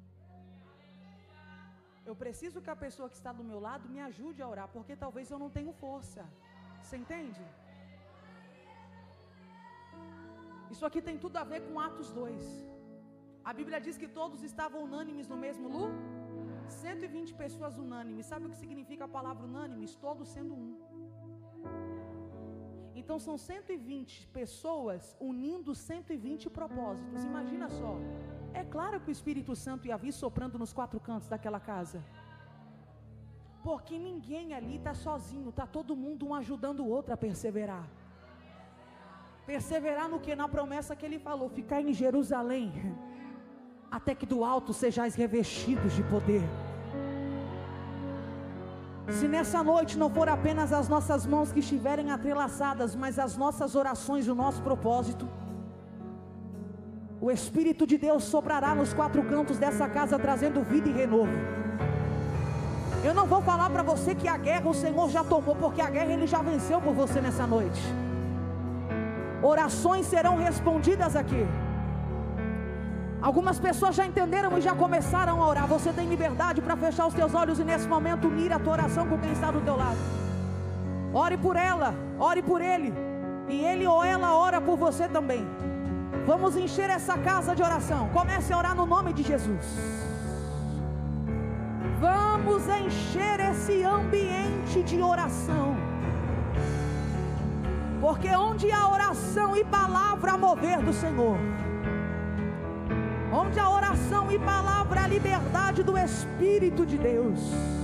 Eu preciso que a pessoa que está do meu lado me ajude a orar, porque talvez eu não tenha força. Você entende? Isso aqui tem tudo a ver com Atos dois. A Bíblia diz que todos estavam unânimes no mesmo lugar. cento e vinte pessoas unânimes. Sabe o que significa a palavra unânimes? Todos sendo um. Então são cento e vinte pessoas unindo cento e vinte propósitos. Imagina só. É claro que o Espírito Santo ia vir soprando nos quatro cantos daquela casa. Porque ninguém ali está sozinho. Está todo mundo um ajudando o outro a perseverar. Perseverar no que? Na promessa que ele falou. Ficar em Jerusalém até que do alto sejais revestidos de poder. Se nessa noite não for apenas as nossas mãos que estiverem entrelaçadas, mas as nossas orações e o nosso propósito, o Espírito de Deus soprará nos quatro cantos dessa casa, trazendo vida e renovo. Eu não vou falar para você que a guerra o Senhor já tomou, porque a guerra Ele já venceu por você nessa noite. Orações serão respondidas aqui. Algumas pessoas já entenderam e já começaram a orar. Você tem liberdade para fechar os teus olhos e nesse momento unir a tua oração com quem está do teu lado. Ore por ela, ore por ele, e ele ou ela ora por você também. Vamos encher essa casa de oração. Comece a orar no nome de Jesus. Vamos encher esse ambiente de oração. Porque onde há oração e palavra, mover do Senhor. Onde a oração e palavra, a liberdade do Espírito de Deus.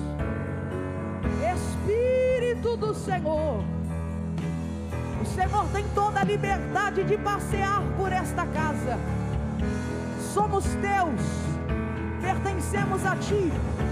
Espírito do Senhor. O Senhor tem toda a liberdade de passear por esta casa. Somos teus, pertencemos a ti.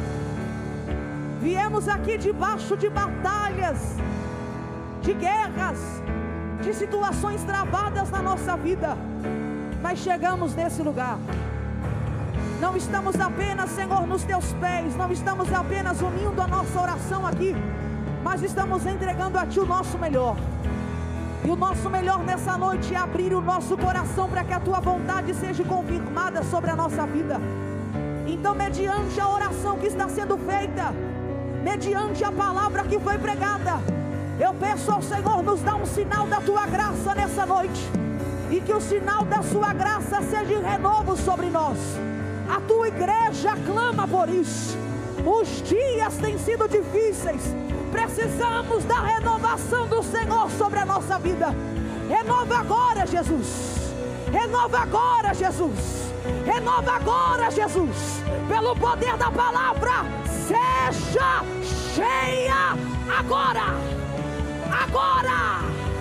Viemos aqui debaixo de batalhas, de guerras, de situações travadas na nossa vida, mas chegamos nesse lugar. Não estamos apenas, Senhor, nos teus pés, não estamos apenas unindo a nossa oração aqui, mas estamos entregando a ti o nosso melhor. E o nosso melhor nessa noite é abrir o nosso coração para que a tua vontade seja confirmada sobre a nossa vida. Então, mediante a oração que está sendo feita, mediante a palavra que foi pregada, eu peço ao Senhor, nos dá um sinal da tua graça nessa noite, e que o sinal da sua graça seja em renovo sobre nós. A tua igreja clama por isso. Os dias têm sido difíceis, precisamos da renovação do Senhor sobre a nossa vida. Renova agora, Jesus. Renova agora, Jesus. Renova agora, Jesus, pelo poder da palavra. Seja cheia agora, agora,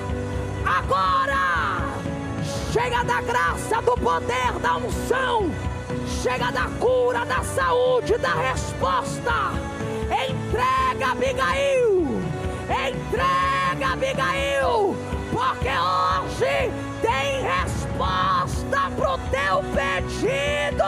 agora. Cheia da graça, do poder, da unção. Chega da cura, da saúde, da resposta. Entrega, Abigail. Entrega, Abigail. Porque hoje tem resposta para o teu pedido.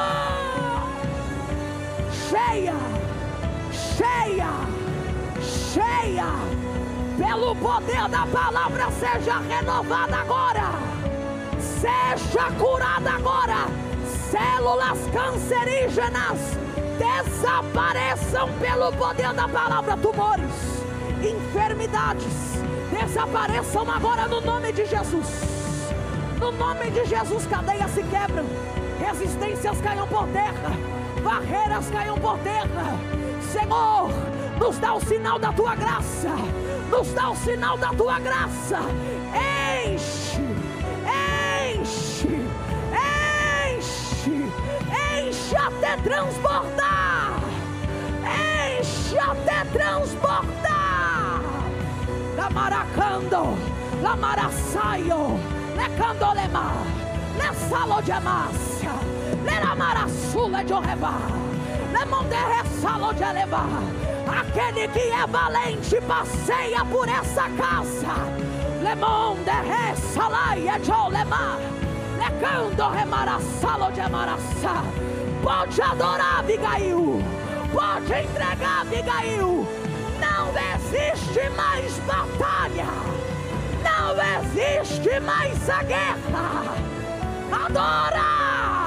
Cheia, cheia, cheia. Pelo poder da palavra, seja renovada agora. Seja curada agora. Células cancerígenas desapareçam pelo poder da palavra. Tumores, enfermidades, desapareçam agora no nome de Jesus. No nome de Jesus, cadeias se quebram, resistências caiam por terra, barreiras caiam por terra. Senhor, nos dá o sinal da tua graça, nos dá o sinal da tua graça. Enche, enche, enche, enche até transbordar, enche até transbordar. Lamaracando, lamarasaio, lecandolema, lesalo de amácia, lelamarassula de oreba, lemonderressalo de elevar. Aquele que é valente passeia por essa casa. Lemonderressalaia de olema, lecando remarassalo de amarassá. Pode adorar, Abigail, pode entregar, Abigail. Não existe mais batalha, não existe mais a guerra. Adora!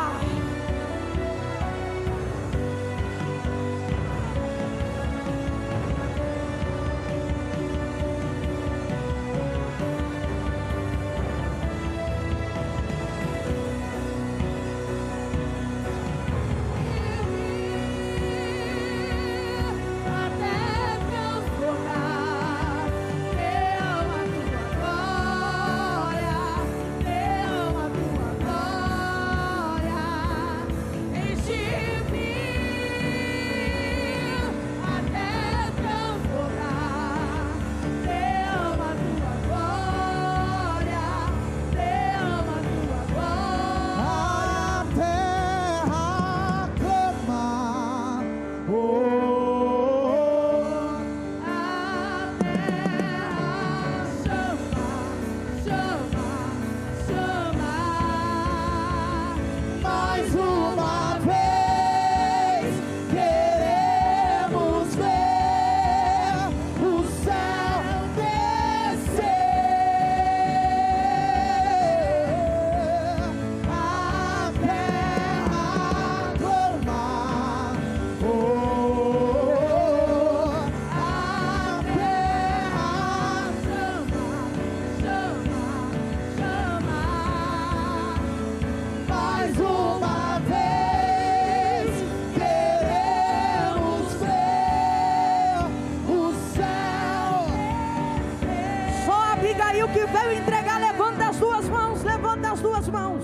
Que veio entregar, levanta as duas mãos, levanta as duas mãos.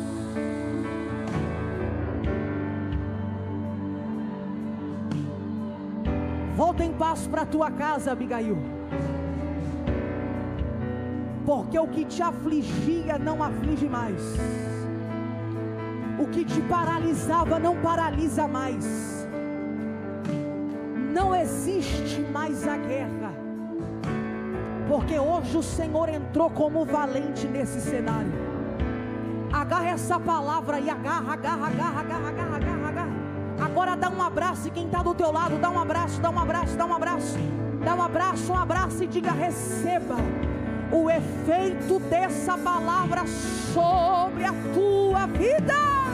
Volta em paz para a tua casa, Abigail, porque o que te afligia não aflige mais, o que te paralisava não paralisa mais, não existe mais a guerra. Porque hoje o Senhor entrou como valente nesse cenário. Agarra essa palavra e agarra, agarra, agarra, agarra, agarra, agarra, agarra. Agora dá um abraço, e quem está do teu lado, dá um abraço, dá um abraço, dá um abraço. Dá um abraço, um abraço e diga: receba o efeito dessa palavra sobre a tua vida.